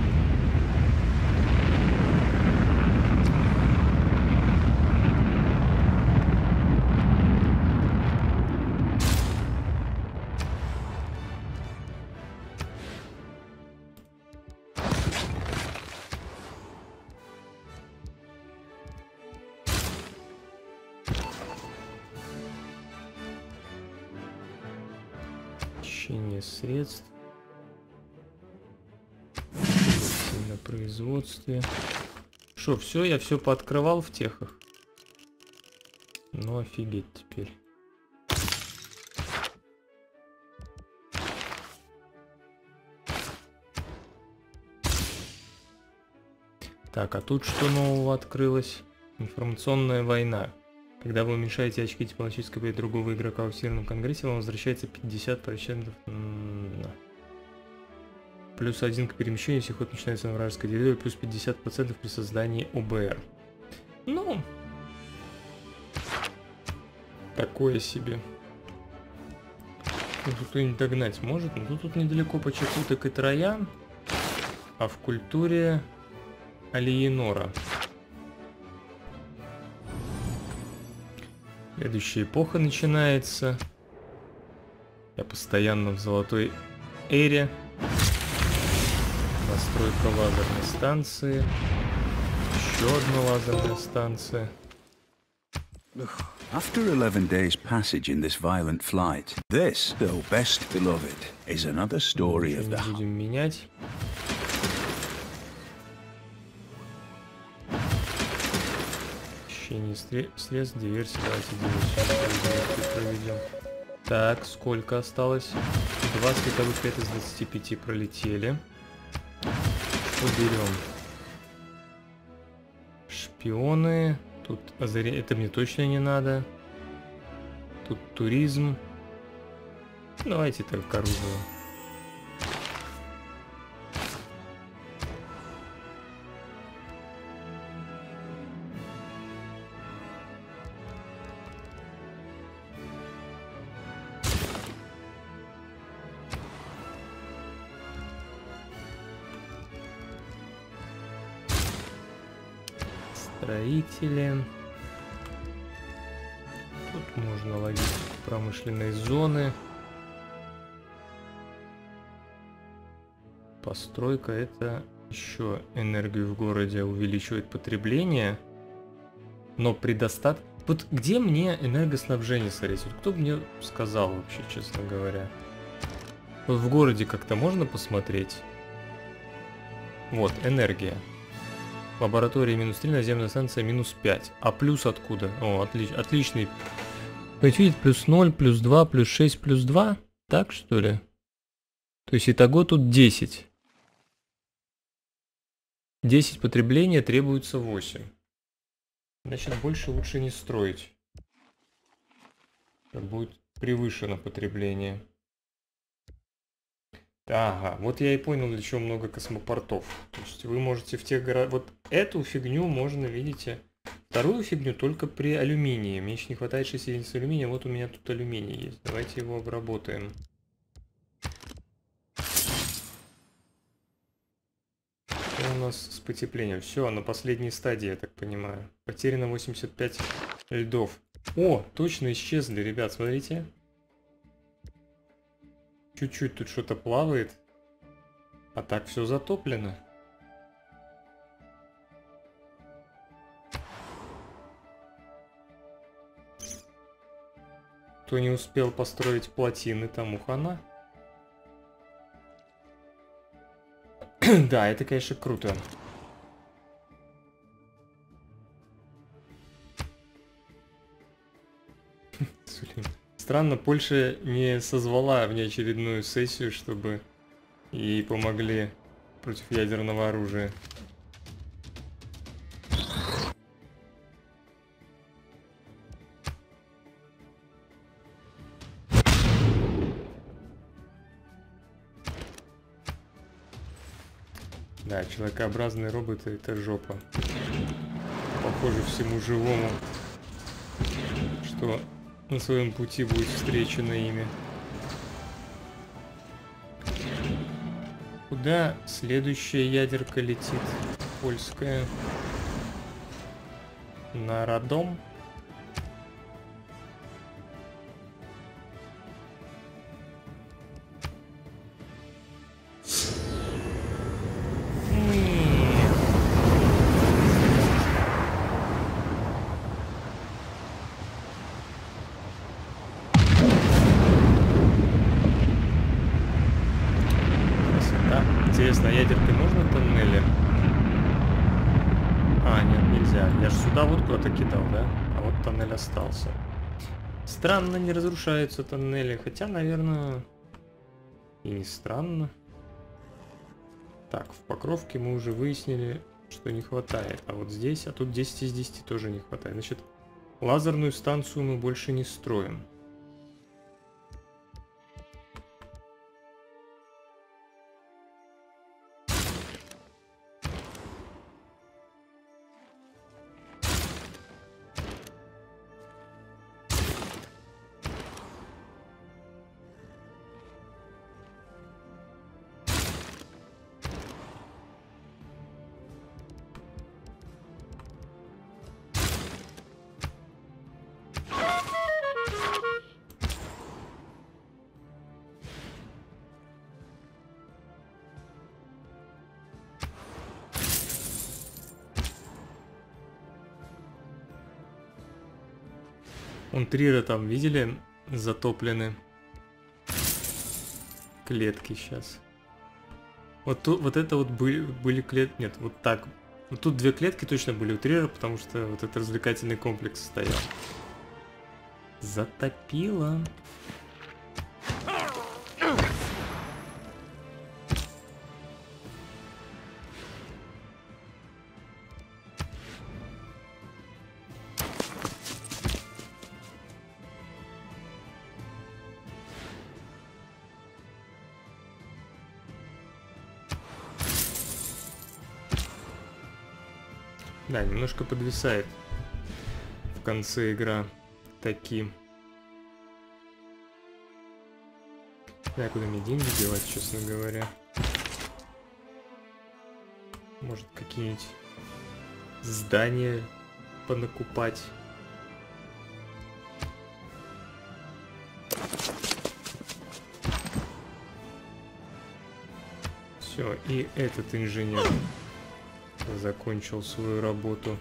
Speaker 1: Средств на производстве. Шо, все, я все пооткрывал в техах. Ну офигеть теперь. Так, а тут что нового открылось? Информационная война. Когда вы уменьшаете очки дипломатической победы другого игрока в Всемирном Конгрессе, вам возвращается 50%. Плюс 1 к перемещению, если ход начинается на вражеской территории, плюс 50% при создании ОБР. Ну, такое себе. Тут кто-нибудь догнать может? Ну, тут недалеко по Чапуток и Троян, а в культуре Алиенора. Следующая эпоха начинается. Я постоянно в золотой эре. Настройка лазерной станции. Еще одна лазерная станция.
Speaker 2: After 11 days' passage in this violent flight, this, though best beloved, is another story of the...
Speaker 1: Будем менять. Средств, диверсии, давайте диверсию проведем. Так, сколько осталось? 2 световых лет из 25 пролетели. Что берем? Шпионы. Тут это мне точно не надо. Тут туризм. Давайте так к оружию. Строители. Тут можно ловить промышленные зоны. Постройка — это еще энергию в городе увеличивает потребление. Но при достатке... Вот где мне энергоснабжение смотреть? Вот кто бы мне сказал вообще, честно говоря? Вот в городе как-то можно посмотреть? Вот, энергия. Лаборатория -3, наземная станция -5. А плюс откуда? О, отличный. Видите, +0, +2, +6, +2? Так, что ли? То есть итого тут 10. 10 потребления, требуется 8. Значит, больше лучше не строить. Будет превышено потребление. Ага, вот я и понял, для чего много космопортов. То есть вы можете в тех городах... Вот эту фигню можно, видите, вторую фигню только при алюминии. Мне еще не хватает 6 единиц алюминия, вот у меня тут алюминий есть. Давайте его обработаем. Что у нас с потеплением? Все, на последней стадии, я так понимаю. Потеряно 85 льдов. О, точно исчезли, ребят, смотрите. Чуть-чуть тут что-то плавает, а так все затоплено. Кто не успел построить плотины, тому хана. Да, это, конечно, круто. Странно, Польша не созвала внеочередную сессию, чтобы ей помогли против ядерного оружия. Да, человекообразные роботы — это жопа. Похоже всему живому, что на своем пути будет встречено ими. Куда следующая ядерка летит? Польская. На Радом. Интересно, ядеркой можно тоннели? А, нет, нельзя. Я же сюда вот куда-то кидал, да? А вот тоннель остался. Странно, не разрушаются тоннели. Хотя, наверное, и не странно. Так, в Покровке мы уже выяснили, что не хватает. А вот здесь, а тут 10 из 10 тоже не хватает. Значит, лазерную станцию мы больше не строим. Трира там, видели, затоплены клетки сейчас. Вот тут, вот это вот были клетки, нет, вот так. Вот тут 2 клетки точно были у Трира, потому что вот этот развлекательный комплекс стоял. Затопило. Да, немножко подвисает в конце игра таким. Да, куда мне деньги девать, честно говоря. Может, какие-нибудь здания понакупать. Все, и этот инженер закончил свою работу.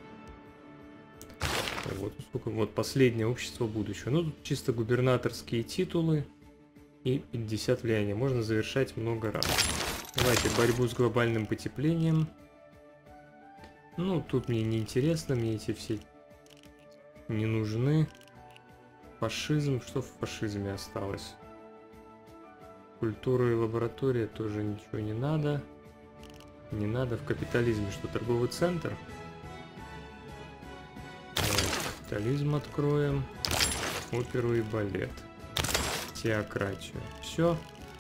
Speaker 1: Вот, сколько, вот последнее общество будущего. Ну, тут чисто губернаторские титулы и 50 влияния. Можно завершать много раз. Давайте борьбу с глобальным потеплением. Ну, тут мне не интересно, мне эти все не нужны. Фашизм, что в фашизме осталось? Культура и лаборатория тоже ничего не надо. Не надо в капитализме, что торговый центр. Капитализм откроем. Оперу и балет. Теократию. Все.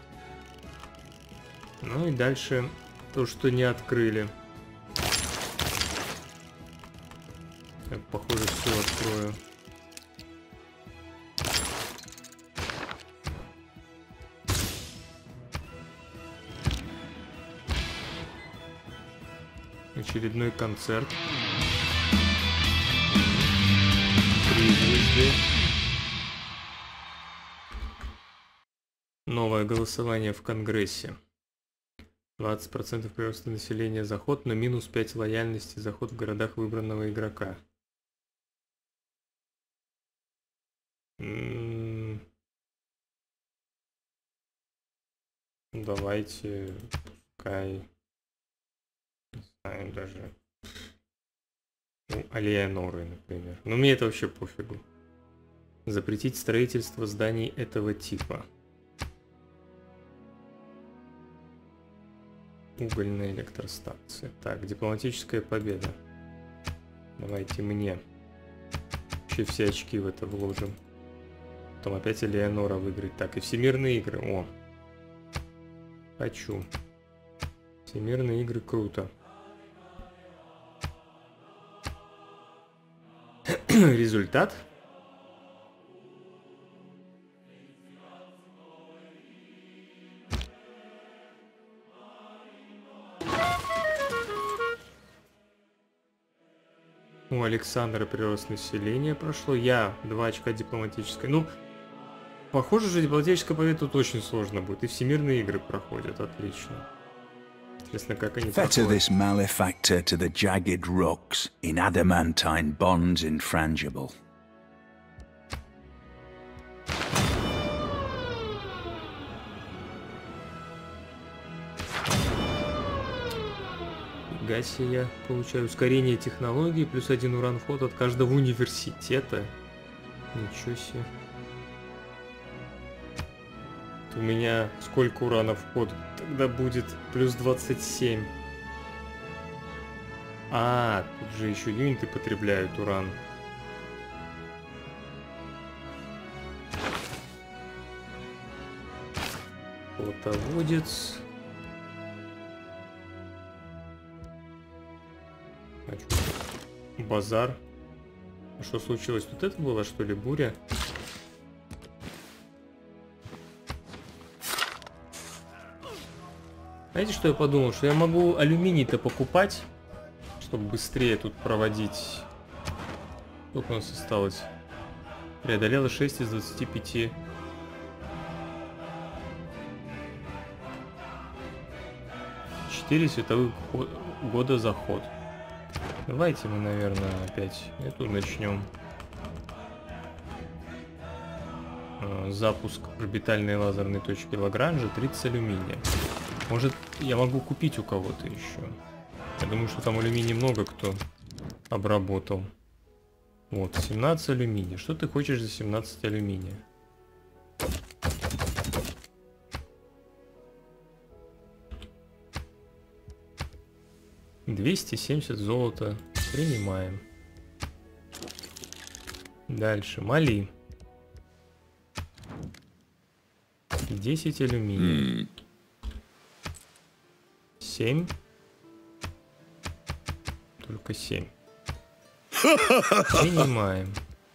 Speaker 1: Ну и дальше то, что не открыли. Я, похоже, все открою. Очередной концерт. Призвезды. Новое голосование в Конгрессе. 20% прироста населения за ход, но минус 5 лояльности за ход в городах выбранного игрока. Давайте, пускай, не знаю даже, ну, Алиеноры, например. Но мне это вообще пофигу. Запретить строительство зданий этого типа. Угольная электростанция. Так, дипломатическая победа. Давайте мне. Вообще все очки в это вложим. Потом опять Элеонора выиграть. Так, и всемирные игры. О. Хочу. Всемирные игры круто. Результат. У Александра прирост населения прошло. Я 2 очка дипломатической. Ну, похоже же, дипломатическая победа тут очень сложно будет. И всемирные игры проходят. Отлично. Интересно, как они
Speaker 2: Fetter
Speaker 1: проходят.
Speaker 2: this malefactor to the jagged rocks, in adamantine bonds infrangible.
Speaker 1: Фига себе, я получаю ускорение технологий, плюс 1 уран вход от каждого университета. Ничего себе. У меня сколько урана вход? Тогда будет плюс 27. А, тут же еще юниты потребляют уран. Флотоводец. Базар. А что случилось? Тут это было, что ли, буря? Знаете, что я подумал? Что я могу алюминий-то покупать, чтобы быстрее тут проводить. Сколько у нас осталось? Преодолела 6 из 25. Четыре световых года за ход. Давайте мы, наверное, опять эту начнем. Запуск орбитальной лазерной точки Лагранжа, 30 алюминия. Может, я могу купить у кого-то еще. Я думаю, что там алюминий много кто обработал. Вот, 17 алюминия. Что ты хочешь за 17 алюминия? $270 золота. Принимаем. Дальше. Мали. 10 алюминия. 7. только 7. Принимаем.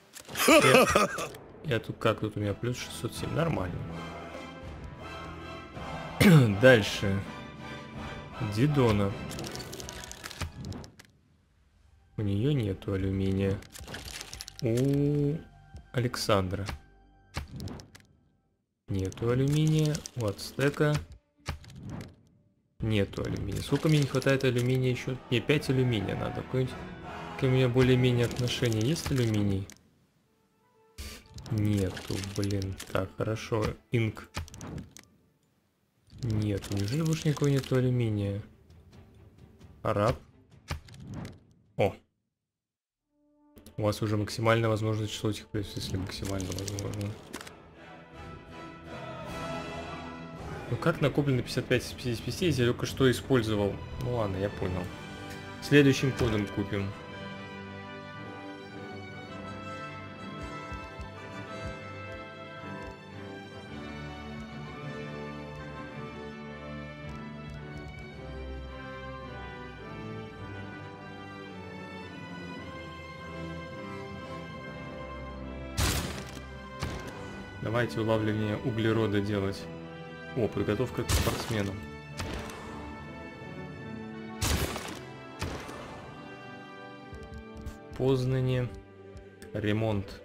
Speaker 1: Я тут как? Тут у меня плюс 607. Нормально. Дальше. Дидона. У нее нету алюминия. У Александра нету алюминия. У Ацтека нету алюминия. Сколько мне не хватает алюминия еще? Не, 5 алюминия надо. Какой-нибудь... У меня более-менее отношения. Есть алюминий? Нету, блин. Так, хорошо. Инк. Нет, неужели больше никакого нету алюминия? Араб. О! У вас уже максимально возможное число этих плюсов, если максимально возможно. Ну как накоплено 55 из 55, я только что использовал? Ну ладно, я понял. Следующим кодом купим. Давайте улавливание углерода делать. О, подготовка к спортсменам. В Познане ремонт.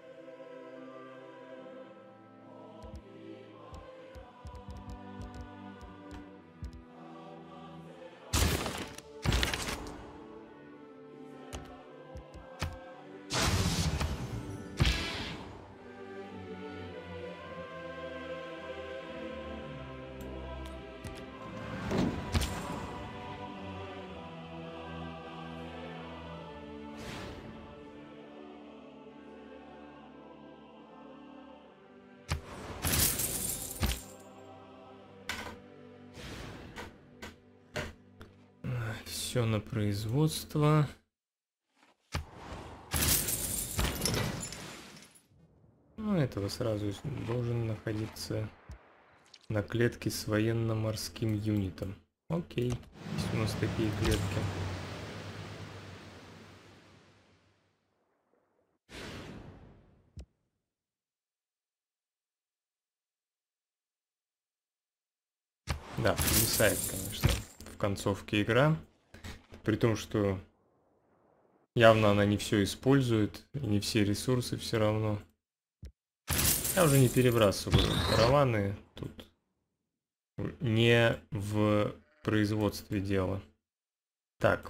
Speaker 1: Все на производство. Ну, этого сразу должен находиться на клетке с военно-морским юнитом. Окей, есть у нас такие клетки. Да, повисает, конечно, в концовке игра. При том, что явно она не все использует, и не все ресурсы все равно. Я уже не перебрасываю караваны, тут не в производстве дело. Так.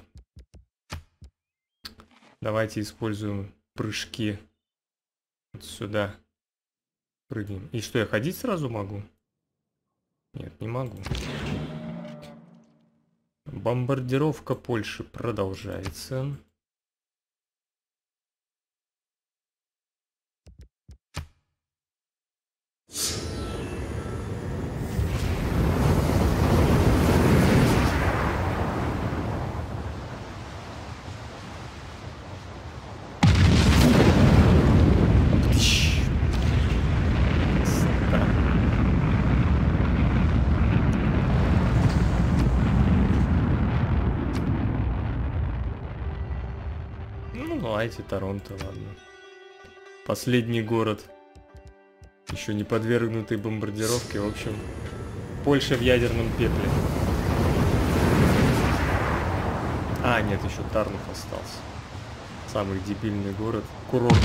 Speaker 1: Давайте используем прыжки. Вот сюда. Прыгнем. И что, я ходить сразу могу? Нет, не могу. Бомбардировка Польши продолжается. Давайте Торонто, ладно. Последний город, еще не подвергнутый бомбардировке. В общем, Польша в ядерном пепле. А, нет, еще Тарнов остался. Самый дебильный город. Курорт.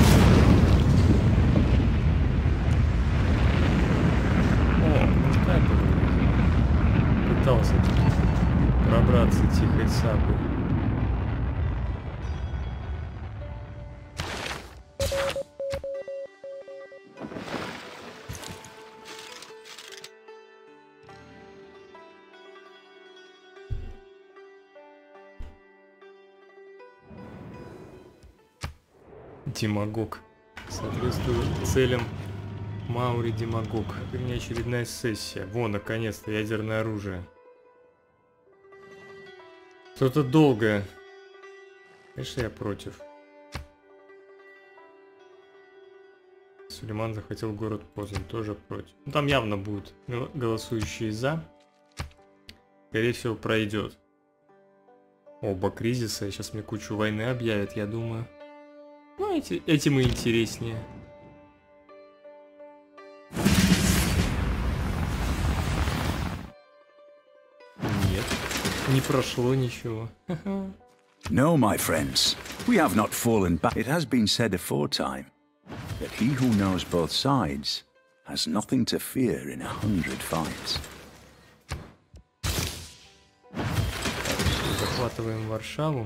Speaker 1: О, мужская погода. Пытался пробраться тихой сапой. Демагог. Соответствует целям Маури Демагог. Очередная сессия. Во, наконец-то, ядерное оружие. Что-то долгое. Конечно, я против. Сулейман захватил город Познань. Тоже против. Ну, там явно будут голосующие за. Скорее всего, пройдет. Оба кризиса. Сейчас мне кучу войны объявят, я думаю. Ну, этим и интереснее. Нет, не прошло ничего.
Speaker 2: No, my friends, we have not fallen back. It has been said aforetime that he who knows both sides has nothing to fear in 100 fights.
Speaker 1: Захватываем Варшаву.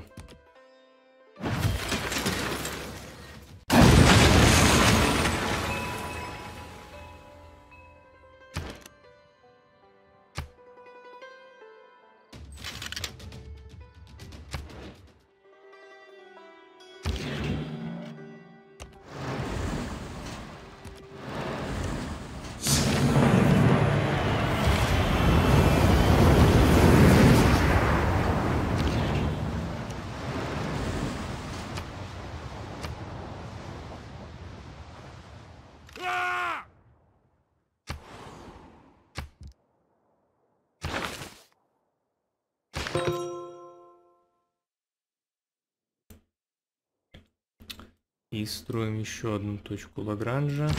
Speaker 1: И строим еще одну точку Лагранжа.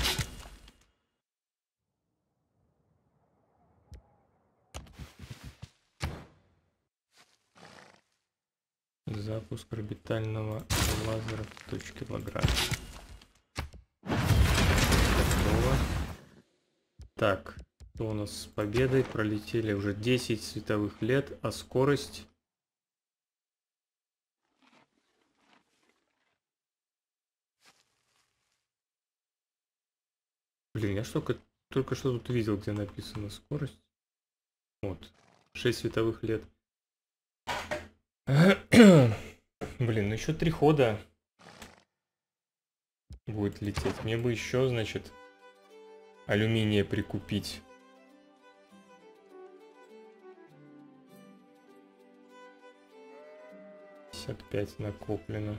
Speaker 1: Запуск орбитального лазера в точке Лагранжа. Готово. Так, что у нас с победой? Пролетели уже 10 световых лет, а скорость... Блин, я только что тут видел, где написано скорость. Вот, 6 световых лет. Блин, ну еще 3 хода будет лететь. Мне бы еще, значит, алюминия прикупить. $55 накоплено.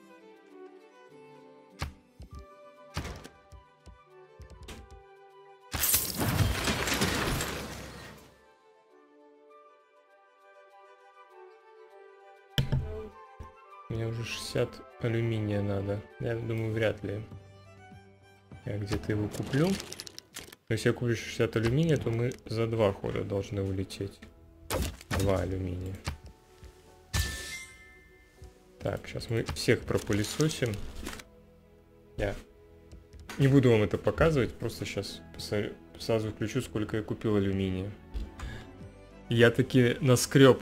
Speaker 1: Мне уже 60 алюминия надо. Я думаю, вряд ли. Я где-то его куплю. Но если я куплю 60 алюминия, то мы за 2 хода должны улететь. 2 алюминия. Так, сейчас мы всех пропылесосим. Я не буду вам это показывать, просто сейчас сразу включу, сколько я купил алюминия. Я таки наскреб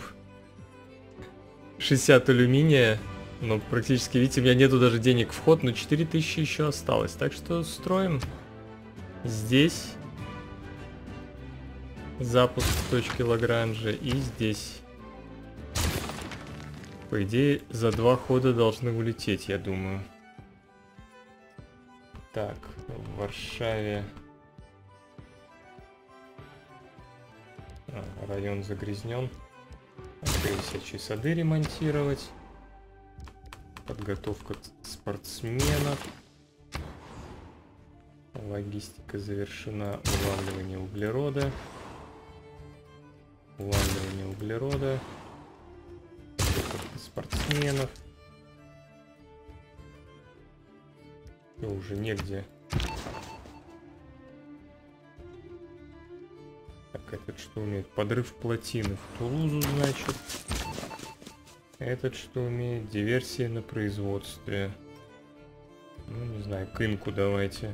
Speaker 1: 60 алюминия. Но практически, видите, у меня нету даже денег в ход, но 4000 еще осталось. Так что строим здесь запуск точки Лагранжа и здесь. По идее, за 2 хода должны улететь, я думаю. Так, в Варшаве район загрязнен. Висячие сады ремонтировать. Подготовка спортсменов. Логистика завершена. Улавливание углерода. Улавливание углерода. Подготовка спортсменов. Все, уже негде. Так, этот что умеет? Подрыв плотины в Тулузу, значит. Этот что умеет? Диверсия на производстве. Ну, не знаю, к инку давайте.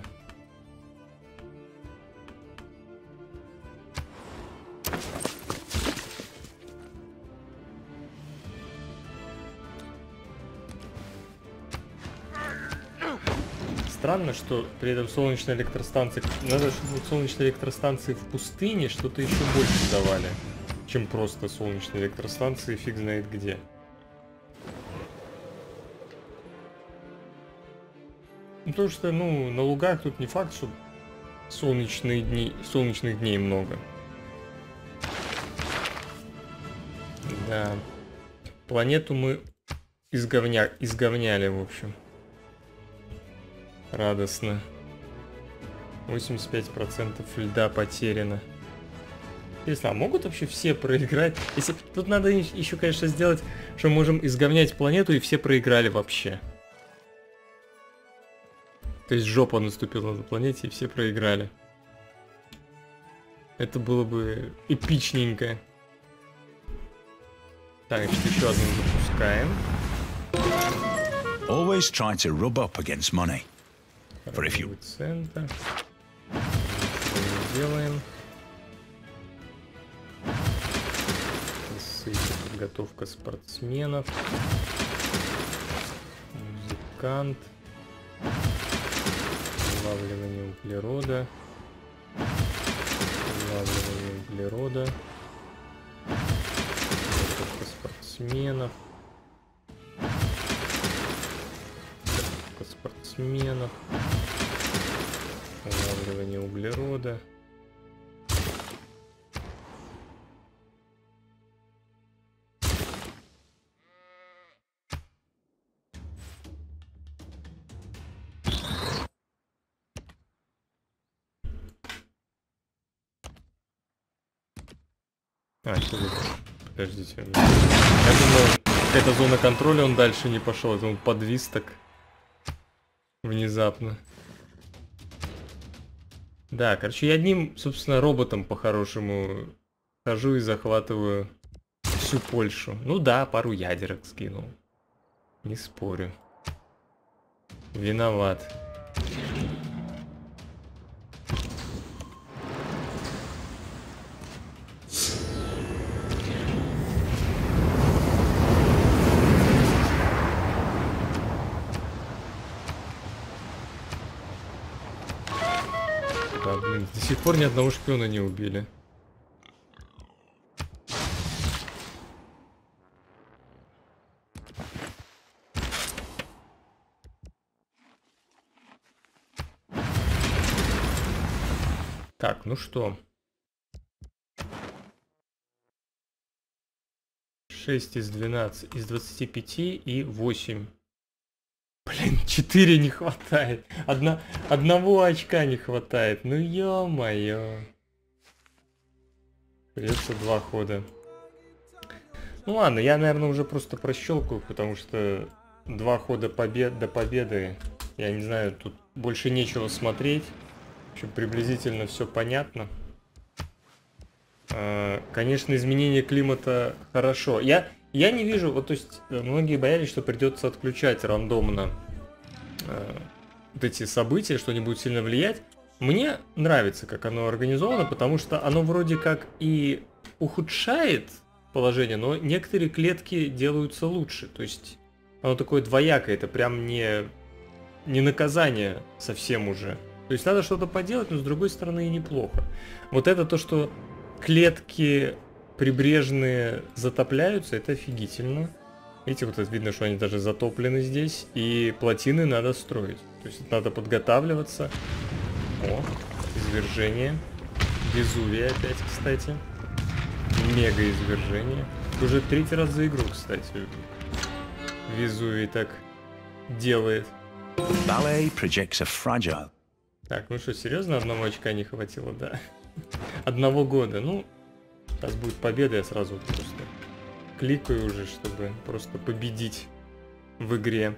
Speaker 1: Странно, что при этом солнечные электростанции... Надо, чтобы солнечные электростанции в пустыне что-то еще больше давали, чем просто солнечные электростанции фиг знает где. Потому что, ну, на лугах тут не факт, что солнечных дней много. Да. Планету мы изговняли, в общем. Радостно. 85% льда потеряно. Интересно, а могут вообще все проиграть? Если... Тут надо еще, конечно, сделать, что мы можем изговнять планету, и все проиграли вообще. То есть жопа наступила на планете, и все проиграли. Это было бы эпичненько. Так, значит, еще одну запускаем.
Speaker 2: Always try to rub up against money. For if you...
Speaker 1: Центр. Делаем. Подготовка спортсменов. Музыкант. Улавливание углерода. Улавливание углерода. Подготовка спортсменов. Подготовка спортсменов. Улавливание углерода. Подождите. Я думал, какая-то зона контроля, он дальше не пошел. Это он подвис так внезапно. Да, короче, я одним, собственно, роботом по-хорошему хожу и захватываю всю Польшу. Ну да, пару ядерок скинул. Не спорю. Виноват. Да, блин, до сих пор ни одного шпиона не убили. Так, ну что? 6 из 12, из 25 и 8. Блин, 4 не хватает. Одного очка не хватает. Ну ё-моё. Придется 2 хода. Ну ладно, я, наверное, уже просто прощелкаю, потому что 2 хода до победы. Я не знаю, тут больше нечего смотреть. В общем, приблизительно все понятно. Конечно, изменение климата хорошо. Я не вижу, вот, то есть, многие боялись, что придется отключать рандомно вот эти события, что они будут сильно влиять. Мне нравится, как оно организовано, потому что оно вроде как и ухудшает положение, но некоторые клетки делаются лучше. То есть, оно такое двоякое, это прям не наказание совсем уже. То есть, надо что-то поделать, но с другой стороны и неплохо. Вот это то, что клетки прибрежные затопляются, это офигительно. Видите, вот это видно, что они даже затоплены здесь. И плотины надо строить. То есть надо подготавливаться. О, извержение. Везувий опять, кстати. Мега извержение. Уже 3-й раз за игру, кстати. Везувий так делает.
Speaker 2: Ballet projects are fragile.
Speaker 1: Так, ну что, серьезно, одного очка не хватило, да? 1 года, ну... Сейчас будет победа, я сразу просто кликаю уже, чтобы просто победить в игре.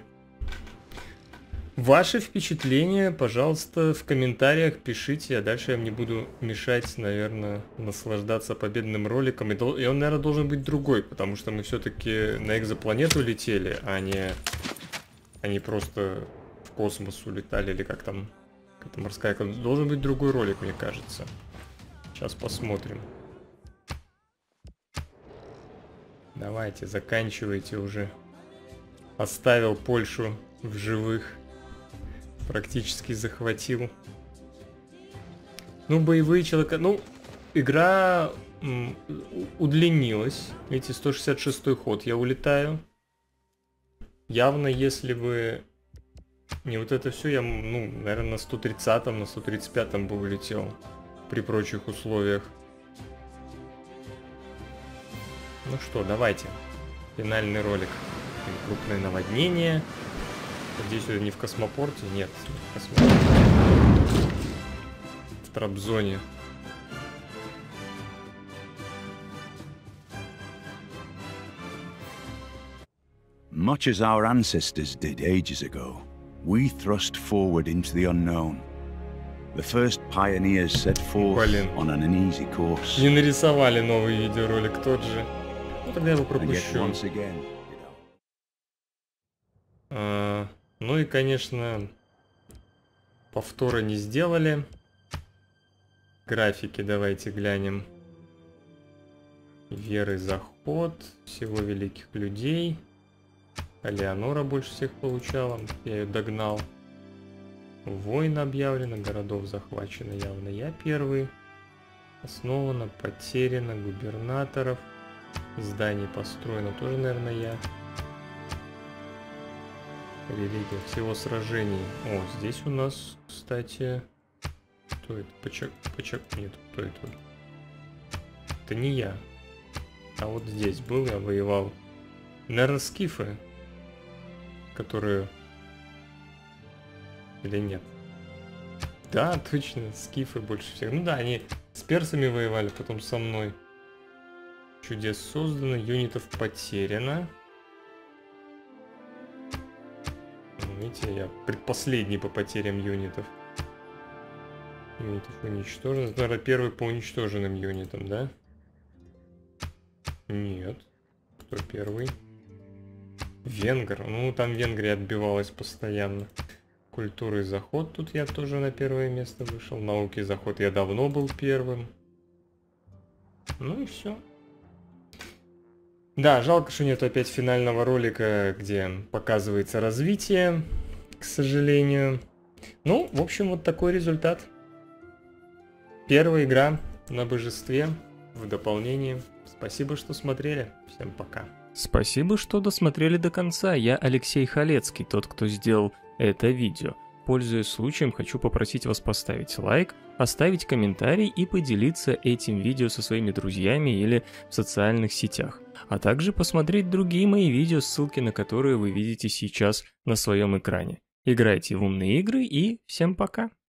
Speaker 1: Ваши впечатления, пожалуйста, в комментариях пишите, а дальше я вам не буду мешать, наверное, наслаждаться победным роликом. И он, наверное, должен быть другой, потому что мы все-таки на экзопланету летели, а не просто в космос улетали, или как там, какая-то морская... Должен быть другой ролик, мне кажется. Сейчас посмотрим. Давайте, заканчивайте уже. Оставил Польшу в живых. Практически захватил. Ну, боевые человека... Ну, игра удлинилась. Видите, 166-й ход я улетаю. Явно, если бы не вот это все, я, ну, наверное, на 130-м, на 135-м бы улетел. При прочих условиях. Ну что, давайте. Финальный ролик. Крупное наводнение. Надеюсь, это не в космопорте. Нет, не в космопорте. В Трабзоне.
Speaker 2: Much as our ancestors did ages ago, we thrust forward into the unknown. The first pioneers set forth on an uneasy course.
Speaker 1: Не нарисовали новый видеоролик тот же. Ну тогда я его пропущу. Ну и, конечно, повтора не сделали. Графики давайте глянем. Веры заход, всего великих людей. Леонора больше всех получала, я ее догнал. Война объявлена, городов захвачено явно я первый. Основано, потеряно, губернаторов. Зданий построено тоже, наверное, я. Религия, всего сражений. О, здесь у нас, кстати... Кто это? Почек... Нет, кто это? Это не я. А вот здесь был, я воевал. Наверное, скифы. Которые... Или нет? Да, точно, скифы больше всех. Ну да, они с персами воевали, потом со мной. Чудес создано, юнитов потеряно. Видите, я предпоследний по потерям юнитов. Юнитов уничтожен. Наверное, первый по уничтоженным юнитам, да? Нет. Кто первый? Венгр. Ну, там Венгрия отбивалась постоянно. Культуры и заход. Тут я тоже на первое место вышел. Науки и заход я давно был первым. Ну и все. Да, жалко, что нет опять финального ролика, где показывается развитие, к сожалению. Ну, в общем, вот такой результат. Первая игра на божестве в дополнение. Спасибо, что смотрели. Всем пока. Спасибо, что досмотрели до конца. Я Алексей Халецкий, тот, кто сделал это видео. Пользуясь случаем, хочу попросить вас поставить лайк, оставить комментарий и поделиться этим видео со своими друзьями или в социальных сетях. А также посмотреть другие мои видео, ссылки на которые вы видите сейчас на своем экране. Играйте в умные игры и всем пока!